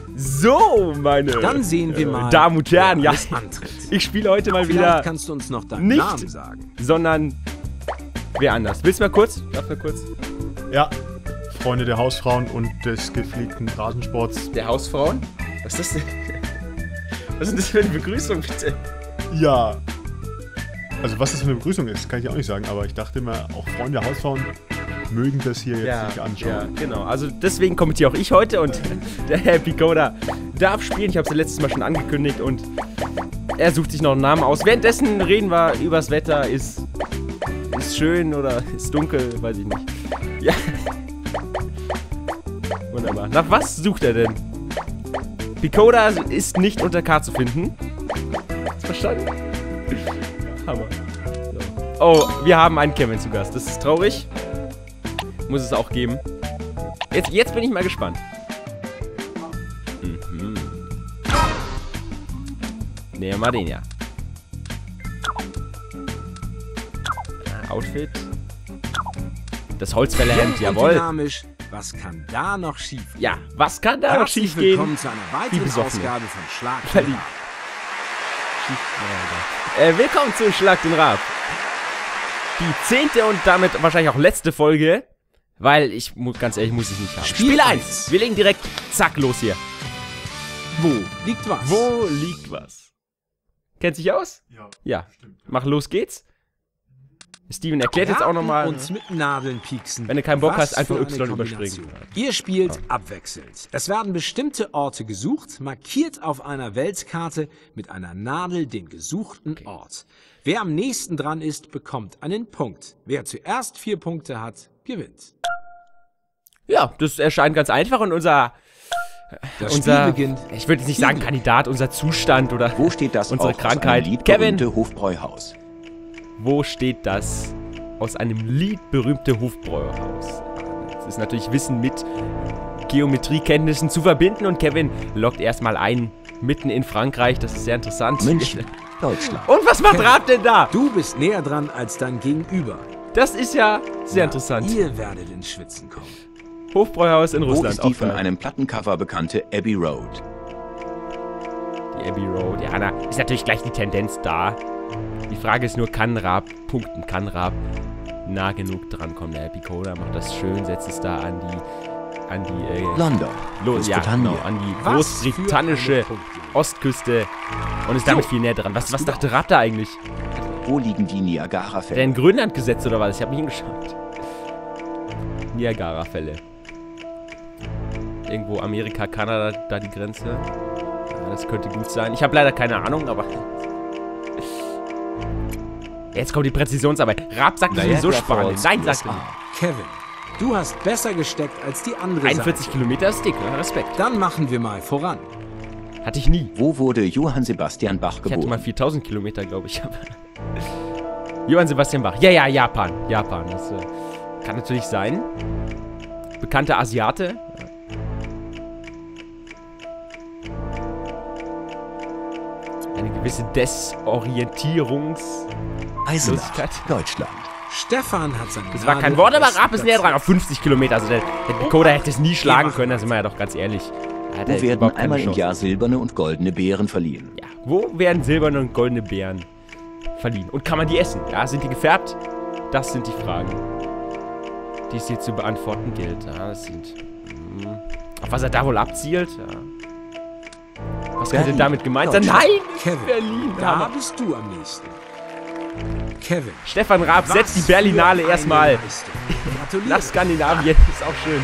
So, meine Dann sehen wir mal, Damen und Herren, ja, alles antritt. ich spiele heute mal Vielleicht wieder kannst du uns noch deinen nicht, Namen sagen. sondern wer anders. Willst du mal kurz? Darf mal kurz? Ja, Freunde der Hausfrauen und des gepflegten Rasensports. Der Hausfrauen? Was ist das denn? Was ist denn das für eine Begrüßung, bitte? Ja. Also was das für eine Begrüßung ist, kann ich auch nicht sagen, aber ich dachte immer, auch Freunde der Hausfrauen mögen das hier jetzt nicht anschauen. Ja, genau. Also deswegen kommentiere auch ich heute und der Herr Picoda darf spielen. Ich habe es letztes Mal schon angekündigt und er sucht sich noch einen Namen aus. Währenddessen reden wir übers Wetter. Ist schön oder ist dunkel, weiß ich nicht. Ja. Wunderbar. Nach was sucht er denn? Picoda ist nicht unter K zu finden. Hast du verstanden? Hammer. So. Oh, wir haben einen Kevin zu Gast. Das ist traurig. Muss es auch geben. Jetzt bin ich mal gespannt. Mhm. Nehmen wir den ja. Outfit. Das Holzfällerhemd, jawohl. Dynamisch. Was kann da noch schief gehen? Ja, was kann da noch schief gehen? Willkommen zu einer weiteren Ausgabe von Schlag den Raab. Willkommen zu Schlag den Raab. Die 10. und damit wahrscheinlich auch letzte Folge. Weil ich, ganz ehrlich, muss ich nicht haben. Spiel 1. Wir legen direkt, zack, los hier. Wo liegt was? Wo liegt was? Kennt sich aus? Ja. Stimmt. Mach, los geht's. Steven erklärt jetzt auch nochmal. Uns mit Nadeln pieksen. Wenn du keinen Bock Was hast, einfach für eine Y Kombination. überspringen. Ihr spielt abwechselnd. Es werden bestimmte Orte gesucht, markiert auf einer Weltkarte mit einer Nadel den gesuchten Ort. Wer am nächsten dran ist, bekommt einen Punkt. Wer zuerst 4 Punkte hat, gewinnt. Ja, das erscheint ganz einfach und unser Spiel beginnt. Ich würde jetzt nicht sagen Kandidat, unser Zustand oder Wo steht das unsere auch Krankheit. aus einem Lied Kevin, berühmte Hofbräuhaus? wo steht das aus einem Lied berühmte Hofbräuhaus? Das ist natürlich Wissen mit Geometriekenntnissen zu verbinden und Kevin lockt erstmal ein, mitten in Frankreich, das ist sehr interessant. München, Deutschland. Und was macht Raab denn da? Du bist näher dran als dein Gegenüber. Das ist ja sehr interessant. Ihr werdet ins Schwitzen kommen. Hofbräuhaus in Wo Russland. ist die auch von geil. einem Plattencover bekannte Abbey Road? Die Abbey Road, ja, da ist natürlich gleich die Tendenz da. Die Frage ist nur, kann Raab punkten? Kann Raab nah genug drankommen? Der Picoda macht das schön, setzt es da an die London, ja, Großbritannien. genau, an die Was für großbritannische eine Punkte. Ostküste und ist damit viel näher dran. Was dachte Raab da eigentlich? Wo liegen die Hat er Niagarafälle? in Grönland gesetzt oder was? Ich habe nicht hingeschaut. Niagara-Fälle. Irgendwo Amerika, Kanada, da die Grenze. Ja, das könnte gut sein. Ich habe leider keine Ahnung, aber... Jetzt kommt die Präzisionsarbeit. Raab sagt Niagara sowieso Spanien. Falls, Nein, sagt USA. er. Kevin, du hast besser gesteckt als die andere 41 Seite. Kilometer ist dick, ne? Respekt. Dann machen wir mal voran. Hatte ich nie. Wo wurde Johann Sebastian Bach Ich hatte mal geboren? 4000 Kilometer, glaube ich. Johann Sebastian Bach. Ja, Japan. Japan. Das kann natürlich sein. Bekannter Asiate. Eine gewisse Desorientierungs... Eisenach, Lustigkeit. Deutschland. Stefan hat seine Das war kein Wort, aber Raab ist näher dran. Auf 50 Kilometer. Also der Picoda hätte es nie schlagen können, da sind wir ja doch ganz ehrlich. Da hat er Wo werden überhaupt keine einmal im Chance. Jahr silberne und goldene Beeren verliehen? Ja, wo werden silberne und goldene Beeren verliehen? Und kann man die essen? Ja, sind die gefärbt? Das sind die Fragen, die es hier zu beantworten gilt. Ja, das sind... Auf was er da wohl abzielt? Ja. Was könnte Berlin. damit gemeint sein? Deutschland. Nein! Kevin, Berlin! da Hammer. bist du am nächsten. Kevin, Stefan Raab was setzt die Berlinale für eine erstmal Leistung. Gratuliere. nach Skandinavien. Ist auch schön.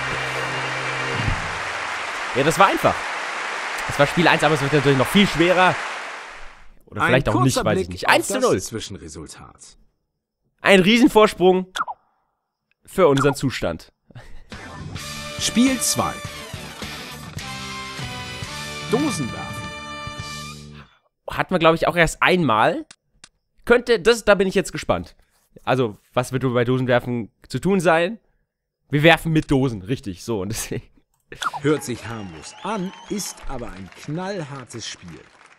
Ja, das war einfach. Das war Spiel 1, aber es wird natürlich noch viel schwerer. Oder vielleicht Ein auch nicht, kurzer weiß ich Blick nicht. auf 1 zu 0. das Zwischenresultat. Ein Riesenvorsprung für unseren Zustand. Spiel 2. Dosenwerfen. Hatten wir, glaube ich, auch erst einmal. Da bin ich jetzt gespannt. Also, was wird bei Dosenwerfen zu tun sein? Wir werfen mit Dosen, richtig, so. Und deswegen. Hört sich harmlos an, ist aber ein knallhartes Spiel.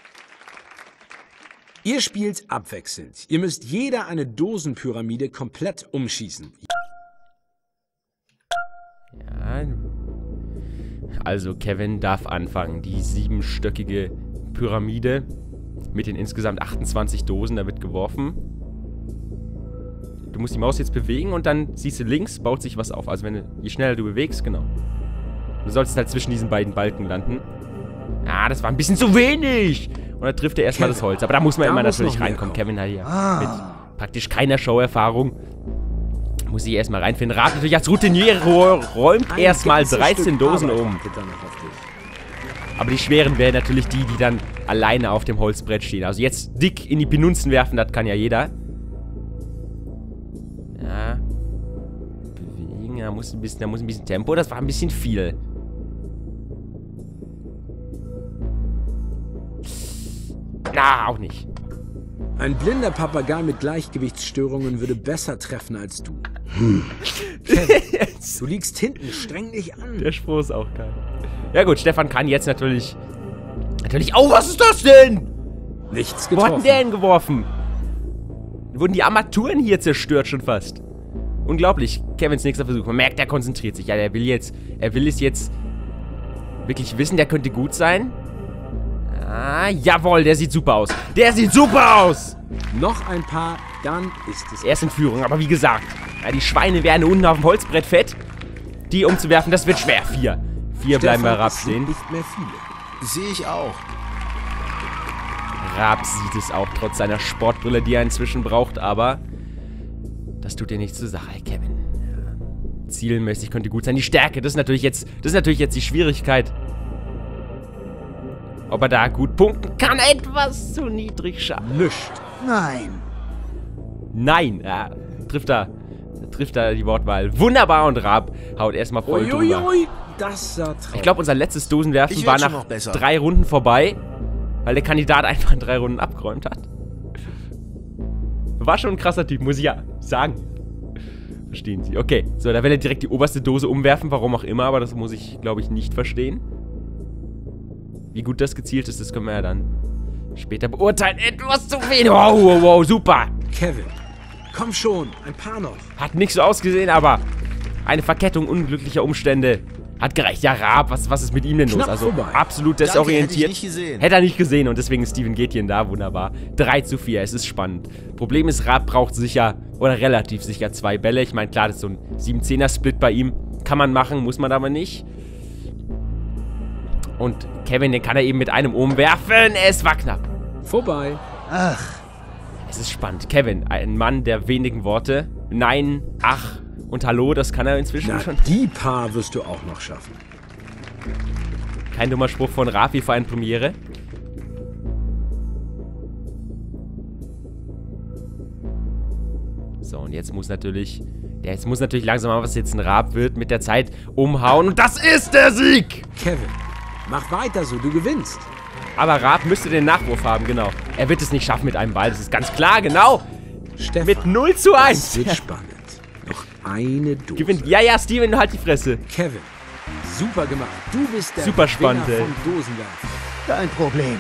Ihr spielt abwechselnd. Ihr müsst jeder eine Dosenpyramide komplett umschießen. Ja. Also Kevin darf anfangen. Die 7-stöckige Pyramide mit den insgesamt 28 Dosen, da wird geworfen. Du musst die Maus jetzt bewegen und dann siehst du links, baut sich was auf. Also je schneller du bewegst, genau. Du solltest halt zwischen diesen beiden Balken landen. Ah, das war ein bisschen zu wenig. Und dann trifft er erstmal das Holz. Aber da muss man immer natürlich reinkommen. Kevin hat hier mit praktisch keiner Showerfahrung. Muss ich erstmal reinfinden. Raab natürlich als Routinier räumt erstmal 13 Dosen um. Aber die schweren wären natürlich die, die dann alleine auf dem Holzbrett stehen. Also jetzt dick in die Penunzen werfen, das kann ja jeder. Ja. Bewegen, da muss ein bisschen Tempo. Das war ein bisschen viel. Na, auch nicht. Ein blinder Papagei mit Gleichgewichtsstörungen würde besser treffen als du. Kevin, du liegst hinten, streng dich an. Der Spruch ist auch geil. Ja gut, Stefan kann jetzt natürlich... Oh, was ist das denn? Nichts Wo hat getroffen. denn der hingeworfen? Wurden die Armaturen hier zerstört schon fast. Unglaublich. Kevins nächster Versuch. Man merkt, er konzentriert sich. Ja, er will es jetzt wirklich wissen, der könnte gut sein. Ah, jawohl, der sieht super aus. Der sieht super aus! Noch ein paar, dann ist es... Er ist in Führung, aber wie gesagt, ja, die Schweine werden unten auf dem Holzbrett fett. Die umzuwerfen, das wird schwer. 4. 4 bleiben bei Raab es sind stehen. nicht mehr viele. Sehe ich auch. Raab sieht es auch, trotz seiner Sportbrille, die er inzwischen braucht, aber das tut dir nichts zur Sache, Kevin. Ja. Zielmäßig könnte gut sein. Die Stärke, das ist natürlich jetzt die Schwierigkeit. Ob er da gut punkten kann, etwas zu niedrig schaffen. Nischt. Nein. Nein, ja, trifft er die Wortwahl. Wunderbar, und Raab haut erstmal voll drüber. Uiuiui, das sah traurig. Ich glaube, unser letztes Dosenwerfen Ich war werd schon nach noch besser. 3 Runden vorbei, weil der Kandidat einfach in 3 Runden abgeräumt hat. War schon ein krasser Typ, muss ich ja sagen. Verstehen Sie. Okay, so, da will er direkt die oberste Dose umwerfen, warum auch immer, aber das muss ich, glaube ich, nicht verstehen. Wie gut das gezielt ist, das können wir ja dann später beurteilen. Etwas zu wenig. Wow, wow, wow, super. Kevin, komm schon, ein paar noch. Hat nicht so ausgesehen, aber eine Verkettung unglücklicher Umstände hat gereicht. Ja, Raab, was ist mit ihm denn los? Knapp Also vorbei. absolut Danke, desorientiert. hätte ich nicht gesehen. Hätte er nicht gesehen und deswegen ist Steven Gätjen da. Wunderbar. 3:4, es ist spannend. Problem ist, Raab braucht sicher, oder relativ sicher 2 Bälle. Ich meine, klar, das ist so ein 7-10er-Split bei ihm. Kann man machen, muss man aber nicht. Und Kevin, den kann er eben mit einem umwerfen. Es war knapp. Vorbei. Ach, Es ist spannend. Kevin, ein Mann der wenigen Worte. Nein, ach und hallo, das kann er inzwischen Na, schon. die paar wirst du auch noch schaffen. Kein dummer Spruch von Rafi für eine Premiere. So, und jetzt muss natürlich langsam mal, was jetzt ein Raab wird, mit der Zeit umhauen. Und das ist der Sieg! Kevin, mach weiter so, du gewinnst. Aber Raab müsste den Nachwurf haben, genau. Er wird es nicht schaffen mit einem Ball, das ist ganz klar, genau. Stefan, Mit 0:1. das wird spannend. Noch eine Dose. Gewinnt. Ja, Steven, halt die Fresse. Kevin, super gemacht. Du bist der Super spannend, Gewinner ey. vom Dosenwerfen. kein Problem.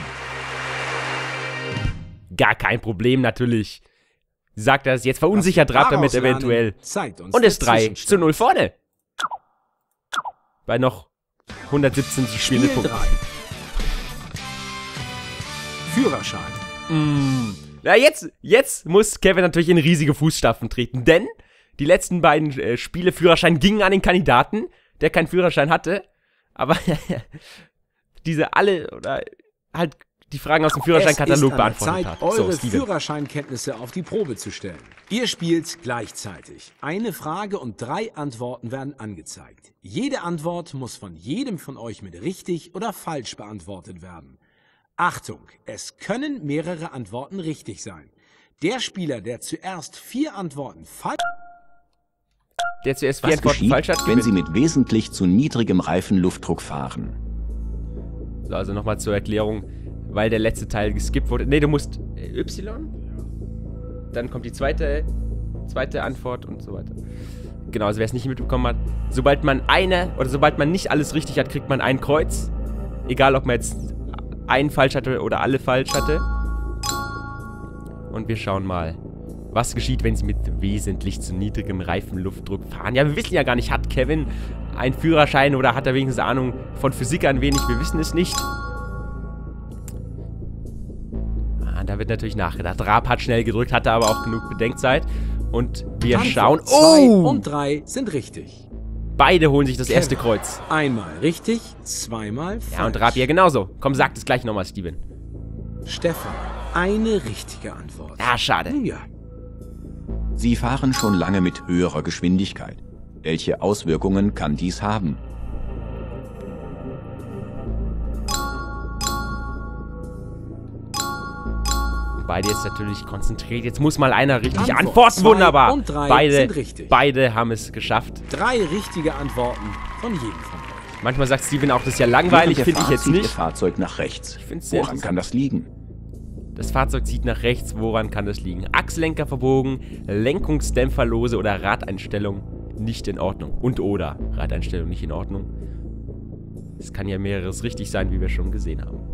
Gar kein Problem, natürlich. Sagt er es jetzt, verunsichert Raab damit Daraus lernen, eventuell. zeigt uns Und der ist 3:0 Zwischenstand. vorne. Bei noch 117 zu spielenden Spiel Punkten. 3. Führerschein. Na, jetzt muss Kevin natürlich in riesige Fußstapfen treten, denn die letzten beiden Spiele Führerschein gingen an den Kandidaten, der keinen Führerschein hatte. Aber die Fragen aus dem Führerscheinkatalog beantwortet hat. Zeit, eure Steven. Führerscheinkenntnisse auf die Probe zu stellen. Ihr spielt gleichzeitig. Eine Frage und 3 Antworten werden angezeigt. Jede Antwort muss von jedem von euch mit richtig oder falsch beantwortet werden. Achtung, es können mehrere Antworten richtig sein. Der Spieler, der zuerst 4 Antworten falsch... Der zuerst 4 Was Antworten geschieht, falsch hat, wenn gewinnt. Sie mit wesentlich zu niedrigem Reifenluftdruck fahren? So, also nochmal zur Erklärung, weil der letzte Teil geskippt wurde. Ne, du musst Y. Dann kommt die zweite Antwort und so weiter. Genau, also wer es nicht mitbekommen hat, sobald man nicht alles richtig hat, kriegt man ein Kreuz. Egal, ob man jetzt einen falsch hatte oder alle falsch hatte. Und wir schauen mal, was geschieht, wenn sie mit wesentlich zu niedrigem Reifenluftdruck fahren. Ja, wir wissen ja gar nicht, hat Kevin einen Führerschein oder hat er wenigstens Ahnung von Physik ein wenig? Wir wissen es nicht. Da wird natürlich nachgedacht. Raab hat schnell gedrückt, hatte aber auch genug Bedenkzeit. Und wir schauen... Oh! 2 und 3 sind richtig. Beide holen sich das erste Kreuz. Einmal richtig, zweimal falsch. Ja, und Raab ja genauso. Komm, sag das gleich nochmal, Steven. Stefan, eine richtige Antwort. Ja, schade. Nun ja. Sie fahren schon lange mit höherer Geschwindigkeit. Welche Auswirkungen kann dies haben? Beide jetzt natürlich konzentriert. Jetzt muss mal einer richtig Antwort. antworten. 2 Wunderbar. und 3 sind richtig. Beide haben es geschafft. 3 richtige Antworten von jedem von euch. Manchmal sagt Steven auch, das ist ja langweilig. Während der Finde ich Fahrt jetzt zieht nicht. Ihr Fahrzeug nach rechts. Ich find's sehr Woran kann das liegen? Das Fahrzeug zieht nach rechts. Woran kann das liegen? Achslenker verbogen, Lenkungsdämpferlose oder Radeinstellung nicht in Ordnung. Und oder Radeinstellung nicht in Ordnung. Es kann ja mehreres richtig sein, wie wir schon gesehen haben.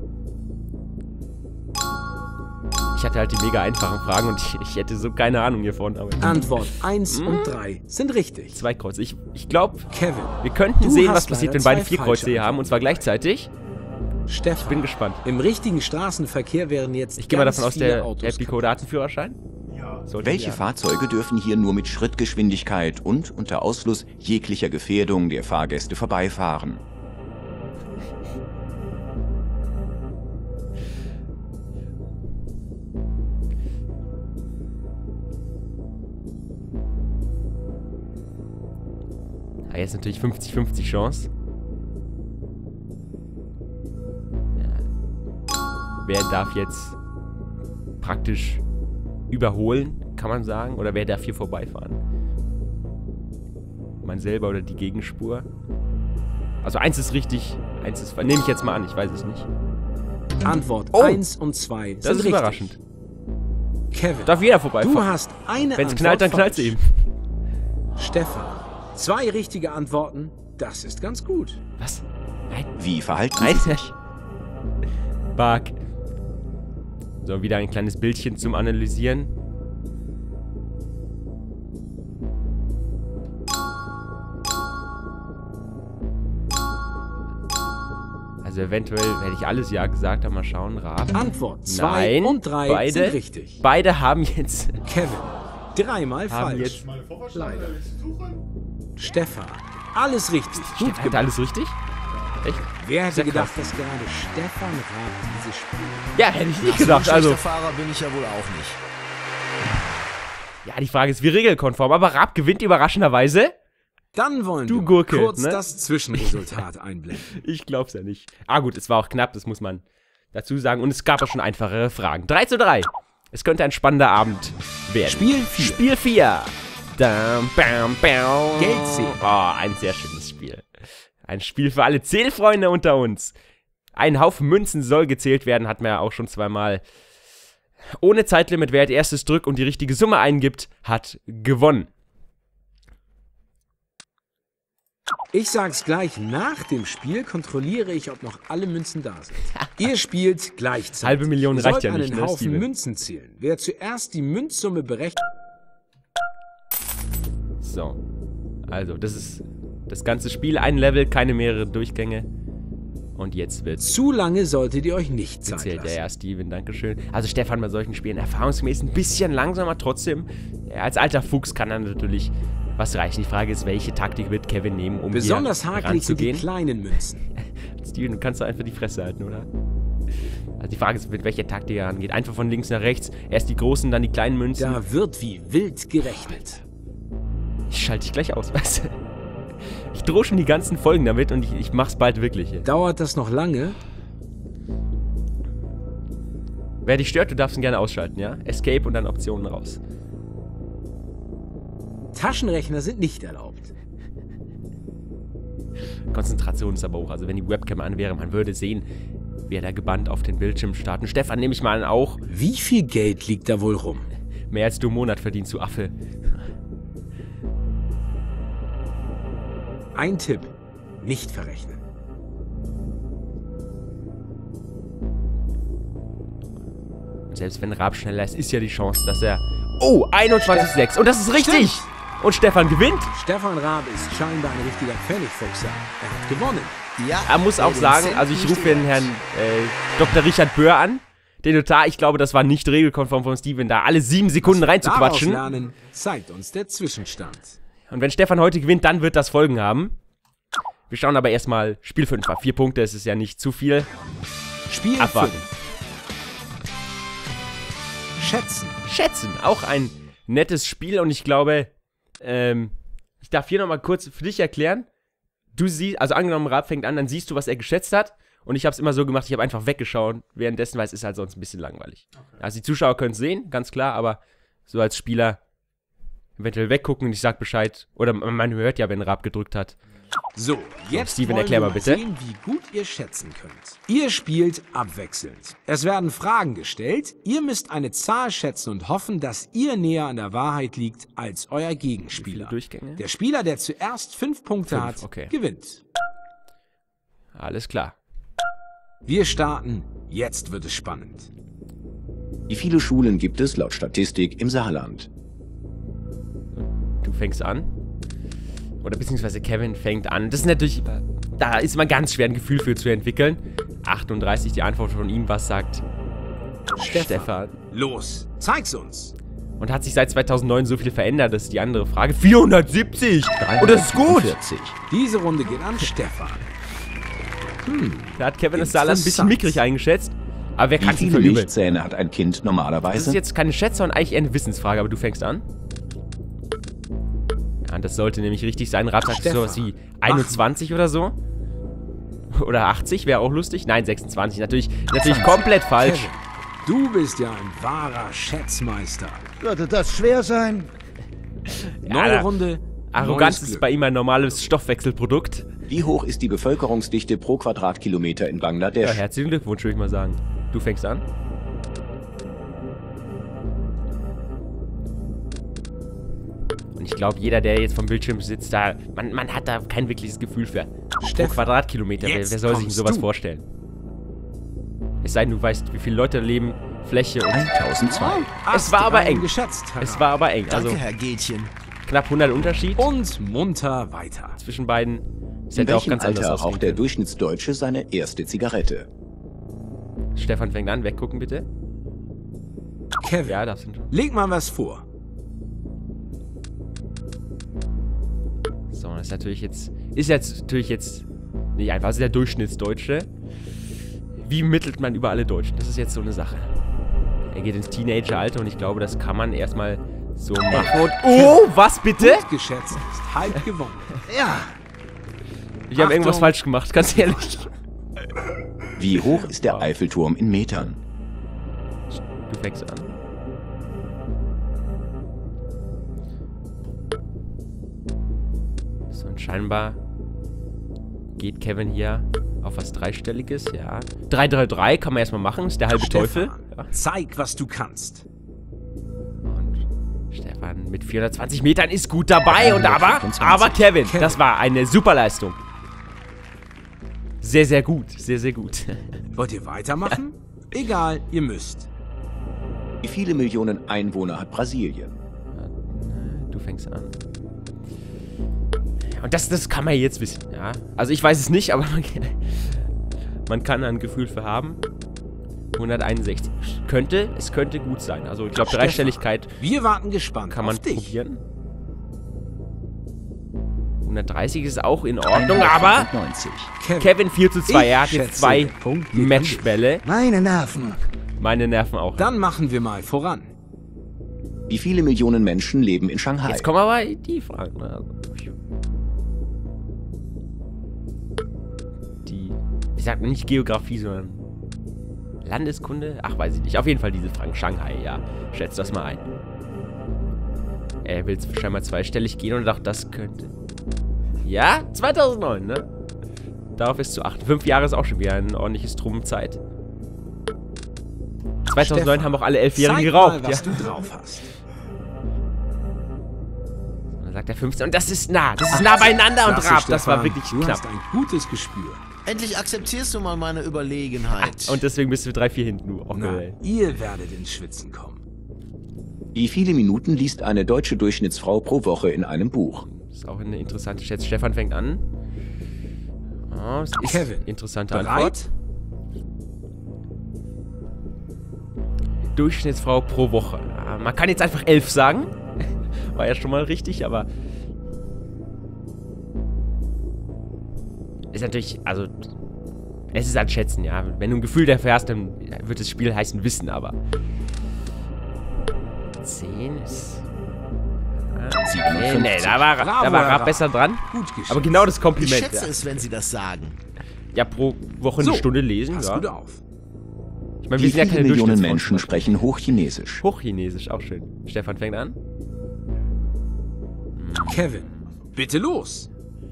Ich hatte halt die mega einfachen Fragen und ich hätte so keine Ahnung hiervon. Aber Antwort 1 und 3 sind richtig. 2 Kreuze. Ich glaube, Kevin, wir könnten du sehen, hast was passiert, wenn leider beide 4 2 Kreuze falsche hier haben. Und zwar gleichzeitig. Stefan, Bin gespannt. im richtigen Straßenverkehr wären jetzt Ich gehe mal ganz davon aus, viele der Autos Epico-Datenführerschein. Ja. Welche Fahrzeuge dürfen hier nur mit Schrittgeschwindigkeit und unter Ausschluss jeglicher Gefährdung der Fahrgäste vorbeifahren? Jetzt natürlich 50-50 Chance. Ja. Wer darf jetzt praktisch überholen, kann man sagen? Oder wer darf hier vorbeifahren? Man selber oder die Gegenspur? Also eins ist richtig, eins ist... Nehme ich jetzt mal an, ich weiß es nicht. Antwort Oh, 1 und 2 sind Das ist richtig. überraschend. Kevin, Darf jeder vorbeifahren? du hast eine Wenn es Antwort knallt, dann knallt es falsch. eben. Stefan, 2 richtige Antworten, das ist ganz gut. Was? Nein. Wie verhalten Sie Nein. sich? Bug. So, wieder ein kleines Bildchen zum Analysieren. Also eventuell hätte ich alles ja gesagt, aber mal schauen. Raab. Antwort 2 und 3 sind richtig. Beide haben jetzt... Kevin, dreimal Haben falsch. jetzt- Meine Vorwahlschlange Leider. jetzt suchen. Stefan, alles richtig. Gut Hat gemacht. alles richtig? Echt? Wer hätte Sehr gedacht, krass. dass gerade Stefan Raab dieses Spiel... Ja, hätte ich nicht So ein gedacht. Also, schlechter Fahrer bin ich ja wohl auch nicht. ja, die Frage ist, wie regelkonform. Aber Raab gewinnt überraschenderweise. Dann wollen Du wir Gurke, kurz ne? das Zwischenresultat einblenden. Ich glaub's ja nicht. Ah gut, es war auch knapp, das muss man dazu sagen. Und es gab auch schon einfachere Fragen. 3:3. Es könnte ein spannender Abend werden. Spiel 4. Spiel 4. Dam, bam, bam. Geldzählen. Oh, ein sehr schönes Spiel. Ein Spiel für alle Zählfreunde unter uns. Ein Haufen Münzen soll gezählt werden, hat man ja auch schon zweimal. Ohne Zeitlimit, wer als erstes drückt und die richtige Summe eingibt, hat gewonnen. Ich sag's gleich, nach dem Spiel kontrolliere ich, ob noch alle Münzen da sind. Ihr spielt gleichzeitig. 500.000 Ihr reicht sollt ja nicht, einen ne, Haufen Steven? Münzen zählen. Wer zuerst die Münzsumme berechnet... So. Also, das ist das ganze Spiel. Ein Level, keine mehreren Durchgänge. Und jetzt wird's Zu lange solltet ihr euch nicht Zeit gezählt. lassen. Ja, Steven, dankeschön. Also Stefan bei solchen Spielen erfahrungsgemäß ein bisschen langsamer, trotzdem. Als alter Fuchs kann er natürlich was reichen. Die Frage ist, welche Taktik wird Kevin nehmen, um Besonders hier hakelig sind die ranzugehen? kleinen Münzen. Steven, du kannst doch einfach die Fresse halten, oder? Also die Frage ist, mit welcher Taktik er rangeht. Einfach von links nach rechts. Erst die großen, dann die kleinen Münzen. Da wird wie wild gerechnet. Ich schalte dich gleich aus, weißt du? Ich drohe schon die ganzen Folgen damit und ich mach's bald wirklich. Dauert das noch lange? Wer dich stört, du darfst ihn gerne ausschalten, ja? Escape und dann Optionen raus. Taschenrechner sind nicht erlaubt. Konzentration ist aber hoch. Also wenn die Webcam an wäre, man würde sehen, wie er da gebannt auf den Bildschirm starten. Stefan nehme ich mal an auch. Wie viel Geld liegt da wohl rum? Mehr als du im Monat verdienst, du Affe. Ein Tipp. Nicht verrechnen. Und selbst wenn Raab schneller ist, ist ja die Chance, dass er... Oh, 21,6. Und das ist richtig! Und Stefan gewinnt. Stefan Raab ist scheinbar ein richtiger Pfennigfuchser. Er hat gewonnen. Ja, Er muss auch den sagen, Cent also ich nicht rufe den Herrn Dr. Richard Böhr an, den Notar. Ich glaube, das war nicht regelkonform von Steven, da alle 7 Sekunden reinzuquatschen. Daraus lernen, zeigt uns der Zwischenstand. Und wenn Stefan heute gewinnt, dann wird das Folgen haben. Wir schauen aber erstmal Spiel 5 mal. 4 Punkte, es ist ja nicht zu viel. Spiel Abwarten. 5. Schätzen. Schätzen, auch ein nettes Spiel und ich glaube, ich darf hier nochmal kurz für dich erklären. Du siehst, also angenommen, Raab fängt an, dann siehst du, was er geschätzt hat. Und ich habe es immer so gemacht, ich habe einfach weggeschaut währenddessen, weil es ist halt sonst ein bisschen langweilig. Okay. Also die Zuschauer können es sehen, ganz klar, aber so als Spieler eventuell weggucken und ich sag Bescheid. Oder man hört ja, wenn Raab gedrückt hat. So, jetzt Steven, wollen erklär wir mal bitte. sehen, wie gut ihr schätzen könnt. Ihr spielt abwechselnd. Es werden Fragen gestellt, ihr müsst eine Zahl schätzen und hoffen, dass ihr näher an der Wahrheit liegt als euer Gegenspieler. Durchgänge? Der Spieler, der zuerst 5 Punkte hat, okay. gewinnt. Alles klar. Wir starten, jetzt wird es spannend. Wie viele Schulen gibt es laut Statistik im Saarland? Du fängst an. Oder beziehungsweise Kevin fängt an. Das ist natürlich, da ist man ganz schwer ein Gefühl für zu entwickeln. 38, die Antwort von ihm, was sagt Stefan? Los, zeig's uns. Und hat sich seit 2009 so viel verändert, das ist die andere Frage. 470! Und das ist gut! 40. Diese Runde geht an Stefan. Da hat Kevin das Saarland ein bisschen Interessant. mickrig eingeschätzt. Aber wer Wie kann sich viele verübeln? Milchzähne hat ein Kind Das normalerweise? ist jetzt keine Schätze, sondern eigentlich eher eine Wissensfrage, aber du fängst an. Ja, das sollte nämlich richtig sein. Raab sagt Stefan, sowas wie 21 oder so. Oder 80, wäre auch lustig. Nein, 26. Natürlich komplett falsch. Kevin, du bist ja ein wahrer Schätzmeister. Würde das schwer sein? Neue da- Runde. Arroganz neues ist Glück. bei ihm ein normales Stoffwechselprodukt. Wie hoch ist die Bevölkerungsdichte pro Quadratkilometer in Ja, Bangladesch? herzlichen Glückwunsch, würde ich mal sagen. Du fängst an. Und ich glaube, jeder, der jetzt vom Bildschirm sitzt, man hat da kein wirkliches Gefühl für. Pro Stefan, Quadratkilometer, wer jetzt soll sich denn kommst sowas du. vorstellen? Es sei denn, du weißt, wie viele Leute leben, Fläche und... 1002. Es war aber Astrein eng. geschätzt, Herr Es Raab. war aber eng. Also Danke, Herr Gätchen. knapp 100 Unterschied Und munter weiter. zwischen beiden. Das In hätte auch welchem ganz anders Alter raucht aussehen der können. Durchschnittsdeutsche seine erste Zigarette? Stefan fängt an, weggucken bitte. Kevin, Ja, darfst du schon. leg mal was vor. So, das ist natürlich jetzt nicht einfach. Das ist der Durchschnittsdeutsche. Wie mittelt man über alle Deutschen? Das ist jetzt so eine Sache. Er geht ins Teenageralter und ich glaube, das kann man erstmal so machen. Und, oh, was bitte? Gut geschätzt ist halb gewonnen. Ja, Ich habe irgendwas Achtung. falsch gemacht, ganz ehrlich. Wie hoch ist der Eiffelturm in Metern? Du fängst an. So, und scheinbar geht Kevin hier auf was Dreistelliges, ja. 333 kann man erstmal machen, ist der halbe Teufel. Stefan, Ja. zeig, was du kannst. Und Stefan mit 420 Metern ist gut dabei. Und aber Kevin, das war eine super Leistung. Sehr, sehr gut. Sehr, sehr gut. Wollt ihr weitermachen? Egal, ihr müsst. Wie viele Millionen Einwohner hat Brasilien? Du fängst an. Und das kann man jetzt wissen, ja. Also ich weiß es nicht, aber man kann da ein Gefühl für haben. 161. Es könnte gut sein. Also ich glaube, Dreistelligkeit Wir warten gespannt kann man auf dich. probieren. 130 ist auch in Ordnung, aber 195. Kevin 4:2. Er hat Ich jetzt 2 schätze, der Punkt geht an Matchbälle. meine Nerven. Meine Nerven auch. Dann machen wir mal voran. Wie viele Millionen Menschen leben in Shanghai? Jetzt kommen aber die Fragen. Also, ich sag nicht Geografie, sondern Landeskunde? Ach, weiß ich nicht. Auf jeden Fall diese Fragen. Shanghai, ja. Schätzt das mal ein. Er will scheinbar zweistellig gehen und dachte, das könnte... Ja, 2009, ne? Darauf ist zu achten. 5 Jahre ist auch schon wieder ein ordentliches Trumpenzeit. 2009 Stefan, haben auch alle 11-Jährigen zeig geraucht. mal, was Ja. du drauf hast. Dann sagt er 15 und das ist nah. Das ist nah beieinander und Klasse, Raab. Das war Stefan. wirklich Du knapp. hast ein gutes Gespür. Endlich akzeptierst du mal meine Überlegenheit. Und deswegen bist du 3-4 hinten, du Na, Onkel. ihr werdet ins Schwitzen kommen. Wie viele Minuten liest eine deutsche Durchschnittsfrau pro Woche in einem Buch? Das ist auch eine interessante Schätze. Stefan fängt an. Oh, das ist Kevin, interessante bereit? Antwort. Durchschnittsfrau pro Woche. Man kann jetzt einfach 11 sagen. War ja schon mal richtig, aber... Ist natürlich, also... Es ist halt Schätzen, ja. Wenn du ein Gefühl dafür hast, dann wird das Spiel heißen Wissen, aber... 10 ist... Nee, da war Raab besser dran. Gut geschätzt. Aber genau das Ich Kompliment. schätze Ja. es, wenn Sie das sagen. Ja, pro Woche eine Stunde lesen, pass ja. gut auf. Ich meine, Wie wir sind ja viele keine Millionen Durchschnittsfrauen. Menschen sprechen Hochchinesisch? Hochchinesisch, auch schön. Stefan fängt an. Kevin, bitte los.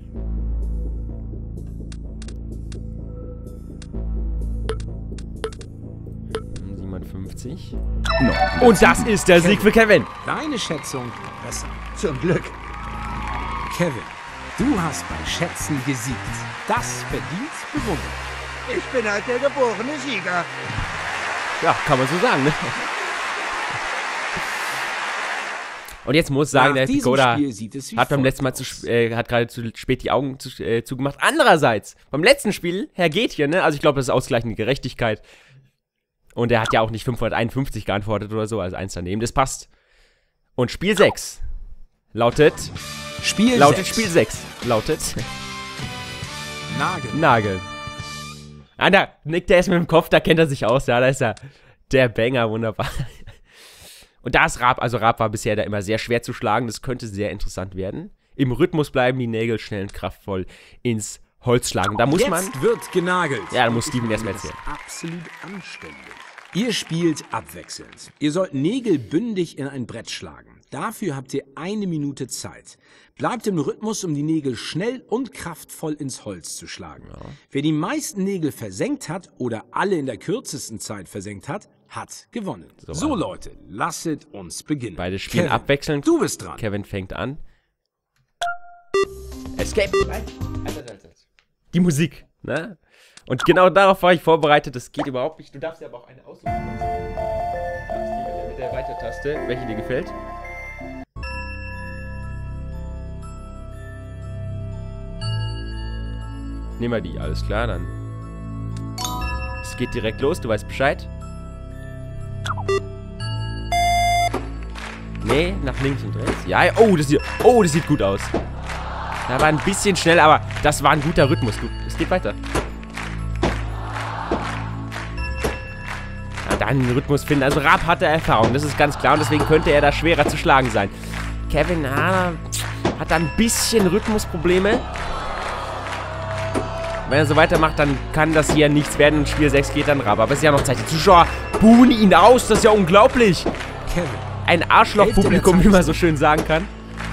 Hm, 57. No, Und das ist der Sieg für Kevin. Deine Schätzung besser. Zum Glück. Kevin, du hast bei Schätzen gesiegt. Das verdient Bewunderung. Ich bin halt der geborene Sieger. Ja, kann man so sagen, ne? Und jetzt muss ich sagen, Nach der diesem Picoda Spiel sieht es wie hat beim letzten Mal hat gerade zu spät die Augen zugemacht. Andererseits, beim letzten Spiel, Herr Gätchen, ne? Also ich glaube, das ist ausgleichende Gerechtigkeit. Und er hat ja auch nicht 551 geantwortet oder so, also 1 daneben. Das passt. Und Spiel 6 lautet Spiel Spiel 6 lautet Nagel. Nagel. Ah, da nickt er erst mit dem Kopf, da kennt er sich aus, ja, da ist er der Banger, wunderbar. Und da ist Raab, also Raab war bisher da immer sehr schwer zu schlagen, das könnte sehr interessant werden. Im Rhythmus bleiben, die Nägel schnell und kraftvoll ins Holz schlagen. Da muss man, Jetzt wird genagelt. ja, da muss Steven Ich erstmal finde erzählen. das absolut anständig. Ihr spielt abwechselnd. Ihr sollt Nägel bündig in ein Brett schlagen. Dafür habt ihr 1 Minute Zeit. Bleibt im Rhythmus, um die Nägel schnell und kraftvoll ins Holz zu schlagen. Ja. Wer die meisten Nägel versenkt hat oder alle in der kürzesten Zeit versenkt hat, hat gewonnen. So Leute, lasset uns beginnen. Beide spielen Kevin, abwechselnd. Du bist dran. Kevin fängt an. Escape. Die Musik, ne? Und genau darauf war ich vorbereitet. Das geht überhaupt nicht. Du darfst ja aber auch eine aussuchen. Du darfst die mit der Weiter-Taste, welche dir gefällt. Nehmen wir die, alles klar, dann. Es geht direkt los, du weißt Bescheid. Nee, nach links und rechts. Ja, oh, das sieht gut aus. Da war ein bisschen schnell, aber das war ein guter Rhythmus. Gut, es geht weiter. Ja, dann den Rhythmus finden. Also Raab hatte Erfahrung, das ist ganz klar. Und deswegen könnte er da schwerer zu schlagen sein. Kevin hat da ein bisschen Rhythmusprobleme. Wenn er so weitermacht, dann kann das hier nichts werden. Und Spiel 6 geht dann Raab. Aber es ist ja noch Zeit. Die Zuschauer buhen ihn aus. Das ist ja unglaublich. Kevin. Ein Arschloch-Publikum, wie man so schön sagen kann.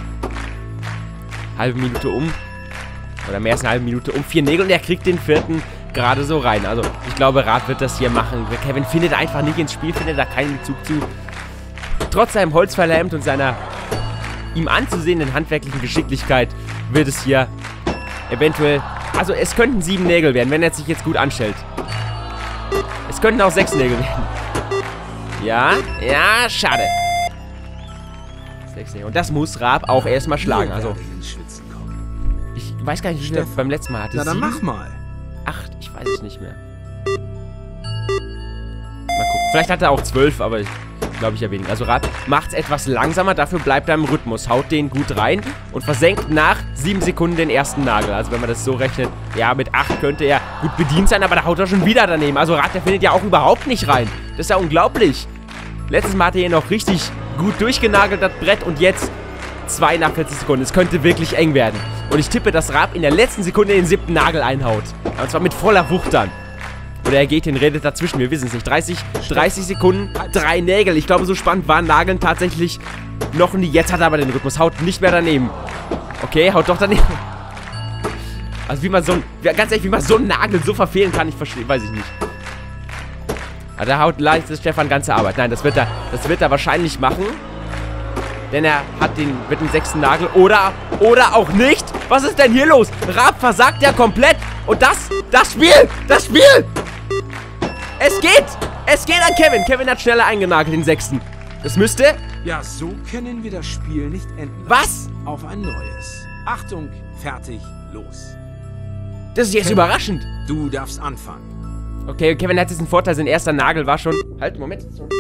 Halbe Minute um. Oder mehr als eine halbe Minute um. 4 Nägel und er kriegt den 4. gerade so rein. Also, ich glaube, Raab wird das hier machen. Kevin findet einfach nicht ins Spiel, findet da keinen Bezug zu. Trotz seinem Holzfällerhemd und seiner ihm anzusehenden handwerklichen Geschicklichkeit wird es hier eventuell... Also, es könnten 7 Nägel werden, wenn er sich jetzt gut anstellt. Es könnten auch 6 Nägel werden. Ja, schade. 6 Nägel. Und das muss Raab auch erstmal schlagen. Also, ich weiß gar nicht, wie viel er beim letzten Mal hatte. Na, dann 7? mach mal. 8, ich weiß es nicht mehr. Mal gucken. Vielleicht hat er auch 12, aber ich glaube ich ja weniger. Also Raab macht es etwas langsamer, dafür bleibt er im Rhythmus. Haut den gut rein und versenkt nach 7 Sekunden den ersten Nagel. Also wenn man das so rechnet, ja, mit 8 könnte er gut bedient sein, aber da haut er schon wieder daneben. Also Raab, der findet ja auch überhaupt nicht rein. Das ist ja unglaublich. Letztes Mal hat er hier noch richtig gut durchgenagelt, das Brett, und jetzt 2 nach 40 Sekunden. Es könnte wirklich eng werden. Und ich tippe, dass Raab in der letzten Sekunde den 7. Nagel einhaut. Und zwar mit voller Wucht dann. Oder er geht hin, redet dazwischen, wir wissen es nicht. 30 Sekunden, 3 Nägel. Ich glaube, so spannend waren Nageln tatsächlich noch nie. Jetzt hat er aber den Rhythmus, haut nicht mehr daneben. Okay, haut doch daneben. Also wie man so ganz ehrlich, wie man so einen Nagel so verfehlen kann, ich verstehe, weiß ich nicht. Aber da leistet Stefan ganze Arbeit. Nein, das wird er wahrscheinlich machen. Denn er wird den 6. Nagel. Oder auch nicht. Was ist denn hier los? Raab versagt ja komplett. Und das Spiel. Es geht an Kevin. Kevin hat schneller eingenagelt, den 6. Das müsste Ja, so können wir das Spiel nicht enden. Was? Auf ein neues. Achtung, fertig, los. Das ist jetzt überraschend. Du darfst anfangen. Okay, Kevin hat jetzt einen Vorteil. Sein erster Nagel war schon... Halt, Moment.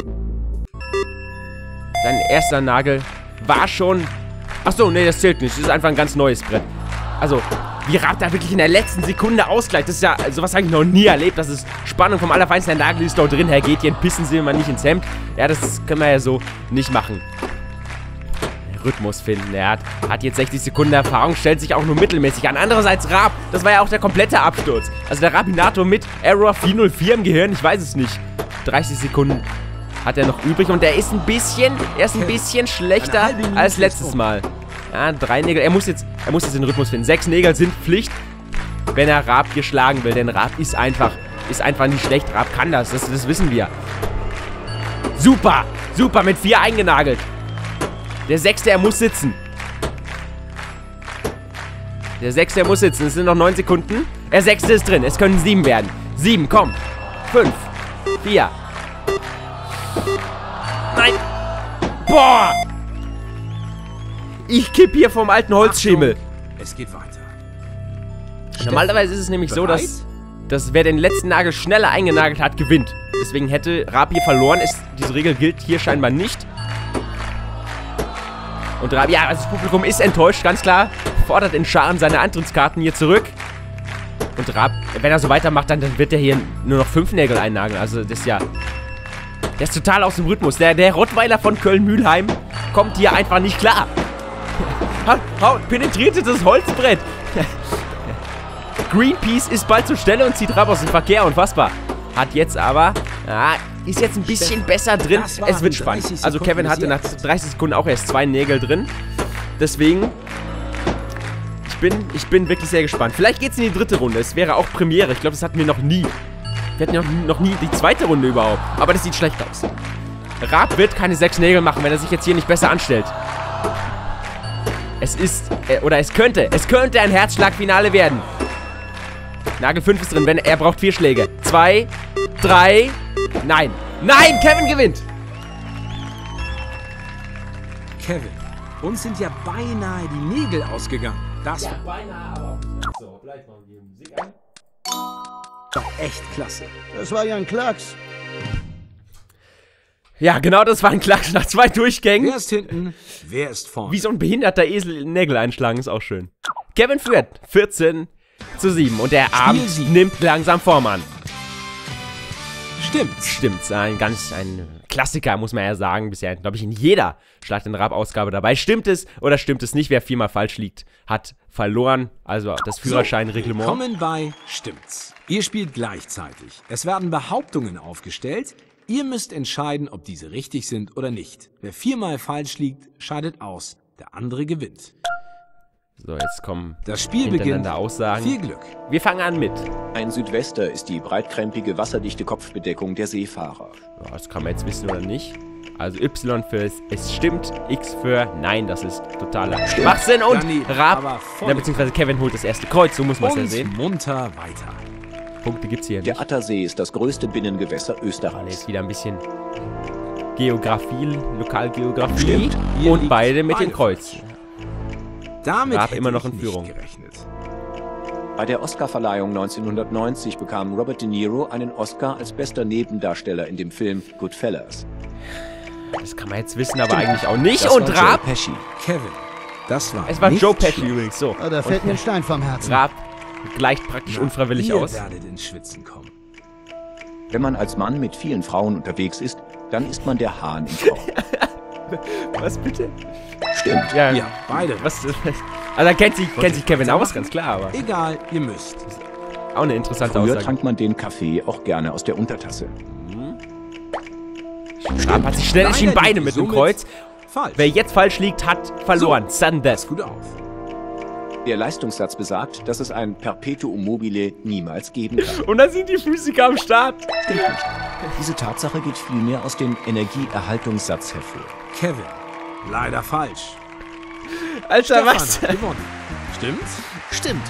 Sein erster Nagel war schon... Achso, nee, das zählt nicht. Das ist einfach ein ganz neues Brett. Also, wie Raab da wirklich in der letzten Sekunde ausgleicht. Das ist ja... Sowas habe ich noch nie erlebt. Das ist Spannung vom Allerfeinsten. Der Nagel ist dort drin. Herr Gätchen, pissen Sie mal nicht ins Hemd. Ja, das können wir ja so nicht machen. Rhythmus finden. Er hat jetzt 60 Sekunden Erfahrung, stellt sich auch nur mittelmäßig an. Andererseits Raab, das war ja auch der komplette Absturz. Also der Rabinator mit Error 404 im Gehirn, ich weiß es nicht. 30 Sekunden hat er noch übrig und er ist ein bisschen schlechter als letztes Mal. Ja, 3 Nägel. Er muss jetzt den Rhythmus finden. 6 Nägel sind Pflicht, wenn er Raab hier schlagen will. Denn Raab ist einfach nicht schlecht. Raab kann das wissen wir. Super, mit 4 eingenagelt. Der 6. er muss sitzen. Es sind noch 9 Sekunden. Der 6. ist drin. Es können 7 werden. 7, komm. 5, 4. Nein. Boah. Ich kipp hier vom alten Holzschemel. Achtung, es geht weiter. Normalerweise ist es nämlich so, dass wer den letzten Nagel schneller eingenagelt hat, gewinnt. Deswegen hätte Raab hier verloren. Diese Regel gilt hier scheinbar nicht. Und Raab, ja, also das Publikum ist enttäuscht, ganz klar. Fordert in Scharen seine Antrittskarten hier zurück. Und Raab, wenn er so weitermacht, dann wird er hier nur noch 5 Nägel einnageln. Also das ist ja... Der ist total aus dem Rhythmus. Der Rottweiler von Köln-Mühlheim kommt hier einfach nicht klar. Penetrierte das Holzbrett. Greenpeace ist bald zur Stelle und zieht Raab aus dem Verkehr. Unfassbar. Hat jetzt aber... ist jetzt ein bisschen besser drin. Es wird spannend. Also Kevin hatte nach 30 Sekunden auch erst 2 Nägel drin. Deswegen... Ich bin wirklich sehr gespannt. Vielleicht geht es in die 3. Runde. Es wäre auch Premiere. Ich glaube, das hatten wir noch nie. Wir hatten noch nie die 2. Runde überhaupt. Aber das sieht schlecht aus. Raab wird keine 6 Nägel machen, wenn er sich jetzt hier nicht besser anstellt. Es ist... es könnte ein Herzschlagfinale werden. Nagel 5 ist drin, er braucht 4 Schläge. 2, 3... Nein. Nein, Kevin gewinnt. Kevin, uns sind ja beinahe die Nägel ausgegangen. Das war beinahe, aber... So, vielleicht machen wir Musik an. doch echt klasse. Das war ja ein Klacks. Ja, genau, das war ein Klatsch nach 2 Durchgängen. Wer ist hinten? Wer ist vorne? Wie so ein behinderter Esel Nägel einschlagen, ist auch schön. Kevin führt 14:7 und der Abend nimmt langsam Form an. Stimmt, ein Klassiker, muss man ja sagen. Bisher, glaube ich, in jeder Schlag den Raab-Ausgabe dabei. Stimmt es oder stimmt es nicht? Wer 4-mal falsch liegt, hat verloren. Also das Führerscheinreglement. Willkommen bei Stimmt's. Ihr spielt gleichzeitig. Es werden Behauptungen aufgestellt. Ihr müsst entscheiden, ob diese richtig sind oder nicht. Wer 4-mal falsch liegt, scheidet aus. Der andere gewinnt. So, jetzt kommen das Spiel beginnt. Aussagen. Viel Glück. Wir fangen an mit. Ein Südwester ist die breitkrempige, wasserdichte Kopfbedeckung der Seefahrer. Ja, das kann man jetzt wissen oder nicht. Also Y für es stimmt, X für nein, das ist totaler Schwachsinn und Raab, beziehungsweise Kevin holt das erste Kreuz, so muss man es ja sehen. Munter weiter. Punkte gibt's hier nicht. Der Attersee ist das größte Binnengewässer Und Österreichs. jetzt wieder ein bisschen Geografie, Lokalgeografie Stimmt. Hier und liegt beide mit meine den Kreuzen. Damit Raab hätte immer noch ich in nicht Führung. gerechnet. Bei der Oscarverleihung 1990 bekam Robert De Niro einen Oscar als bester Nebendarsteller in dem Film Goodfellas. Das kann man jetzt wissen, aber eigentlich auch nicht. Das Und war Joe Raab, Pesci. Kevin, das war es war nicht Joe Pesci schlecht. übrigens, so. Oh, da fällt mir ein Stein vom Herzen. Raab gleicht praktisch unfreiwillig Ihr aus. werdet ins Schwitzen kommen. Wenn man als Mann mit vielen Frauen unterwegs ist, dann ist man der Hahn im Korb. Was bitte? Stimmt. Ja, Ja, beide. was? Also da kennt sich Kevin aus, ganz klar, aber Egal, ihr müsst. auch eine interessante Früher Aussage. trank man den Kaffee auch gerne aus der Untertasse. Raab hat sich schnell entschieden, Leider Beine liegt mit dem somit Kreuz. Falsch. Wer jetzt falsch liegt, hat verloren. Sudden Death. Gut auf. Der Leistungssatz besagt, dass es ein Perpetuum mobile niemals geben kann. Und da sind die Physiker am Start. Diese Tatsache geht vielmehr aus dem Energieerhaltungssatz hervor. Kevin, leider falsch. Alter, Stefan was? hat gewonnen. Stimmt's? Stimmt.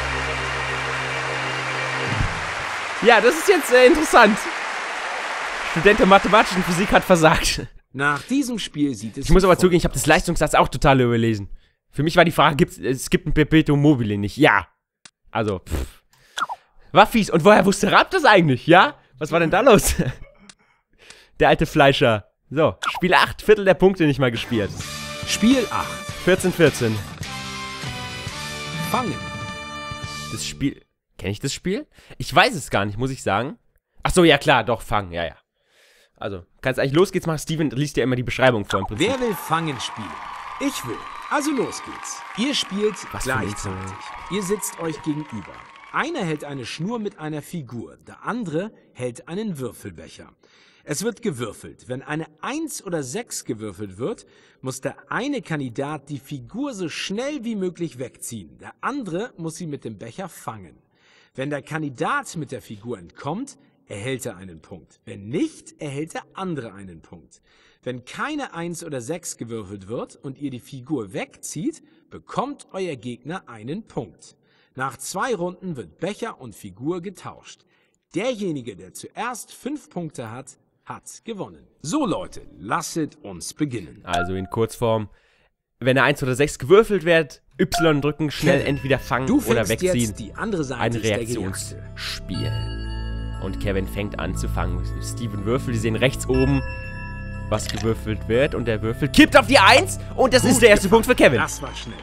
Ja, das ist jetzt interessant. Student der mathematischen Physik hat versagt. Nach diesem Spiel sieht es... Ich muss aber zugeben, ich habe das Leistungssatz auch total überlesen. Für mich war die Frage, es gibt ein Perpetuum mobile nicht. Ja. Also, war fies. Und woher wusste Raab das eigentlich? Ja? Was war denn da los? Der alte Fleischer. So, Spiel 8, Viertel der Punkte nicht mal gespielt. Spiel 8. 14-14. Fangen. Das Spiel... Kenne ich das Spiel? Ich weiß es gar nicht, muss ich sagen. Ach so, ja klar, doch, fangen, ja, ja. Also, kannst eigentlich los geht's machen. Steven liest ja immer die Beschreibung vor im Prinzip. Wer will Fangen spielen? Ich will. Also los geht's. Ihr spielt Was für ein gleichzeitig. Ihr sitzt euch gegenüber. Einer hält eine Schnur mit einer Figur, der andere hält einen Würfelbecher. Es wird gewürfelt. Wenn eine 1 oder 6 gewürfelt wird, muss der eine Kandidat die Figur so schnell wie möglich wegziehen. Der andere muss sie mit dem Becher fangen. Wenn der Kandidat mit der Figur entkommt, erhält er einen Punkt. Wenn nicht, erhält der andere einen Punkt. Wenn keine 1 oder 6 gewürfelt wird und ihr die Figur wegzieht, bekommt euer Gegner einen Punkt. Nach 2 Runden wird Becher und Figur getauscht. Derjenige, der zuerst 5 Punkte hat, hat gewonnen. So Leute, lasset uns beginnen. Also in Kurzform, wenn eine 1 oder 6 gewürfelt wird, Y drücken, schnell Kevin, entweder fangen du oder fängst wegziehen. jetzt die andere Seite Ein des der Reaktionsspiel. Und Kevin fängt an zu fangen. Steven würfelt, die sehen rechts oben, was gewürfelt wird. Und der Würfel kippt auf die 1 und das ist der erste Punkt für Kevin. Das war schnell.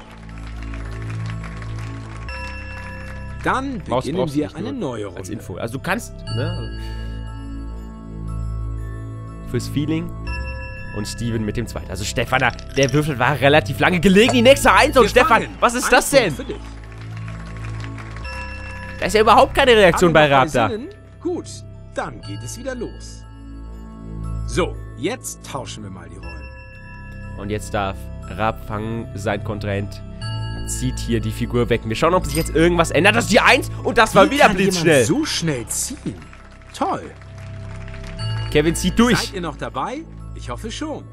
Dann Brauchst beginnen du wir nicht eine nur neue Runde. als Info. Also du kannst, ne? Fürs Feeling. Und Steven mit dem zweiten. Also Stefan, der Würfel war relativ lange gelegen. Die nächste 1 und Stefan, was ist das denn? Für dich. Da ist ja überhaupt keine Reaktion bei Alle Raab noch da. besinnen? Gut, dann geht es wieder los. So, jetzt tauschen wir mal die Rollen. Und jetzt darf Raab fangen, sein Kontrahent zieht hier die Figur weg. Wir schauen, ob sich jetzt irgendwas ändert. Das ist die 1 und das war Wie wieder kann jemand blitzschnell. so schnell ziehen? Toll. Kevin zieht durch. Seid ihr noch dabei? Ich hoffe schon.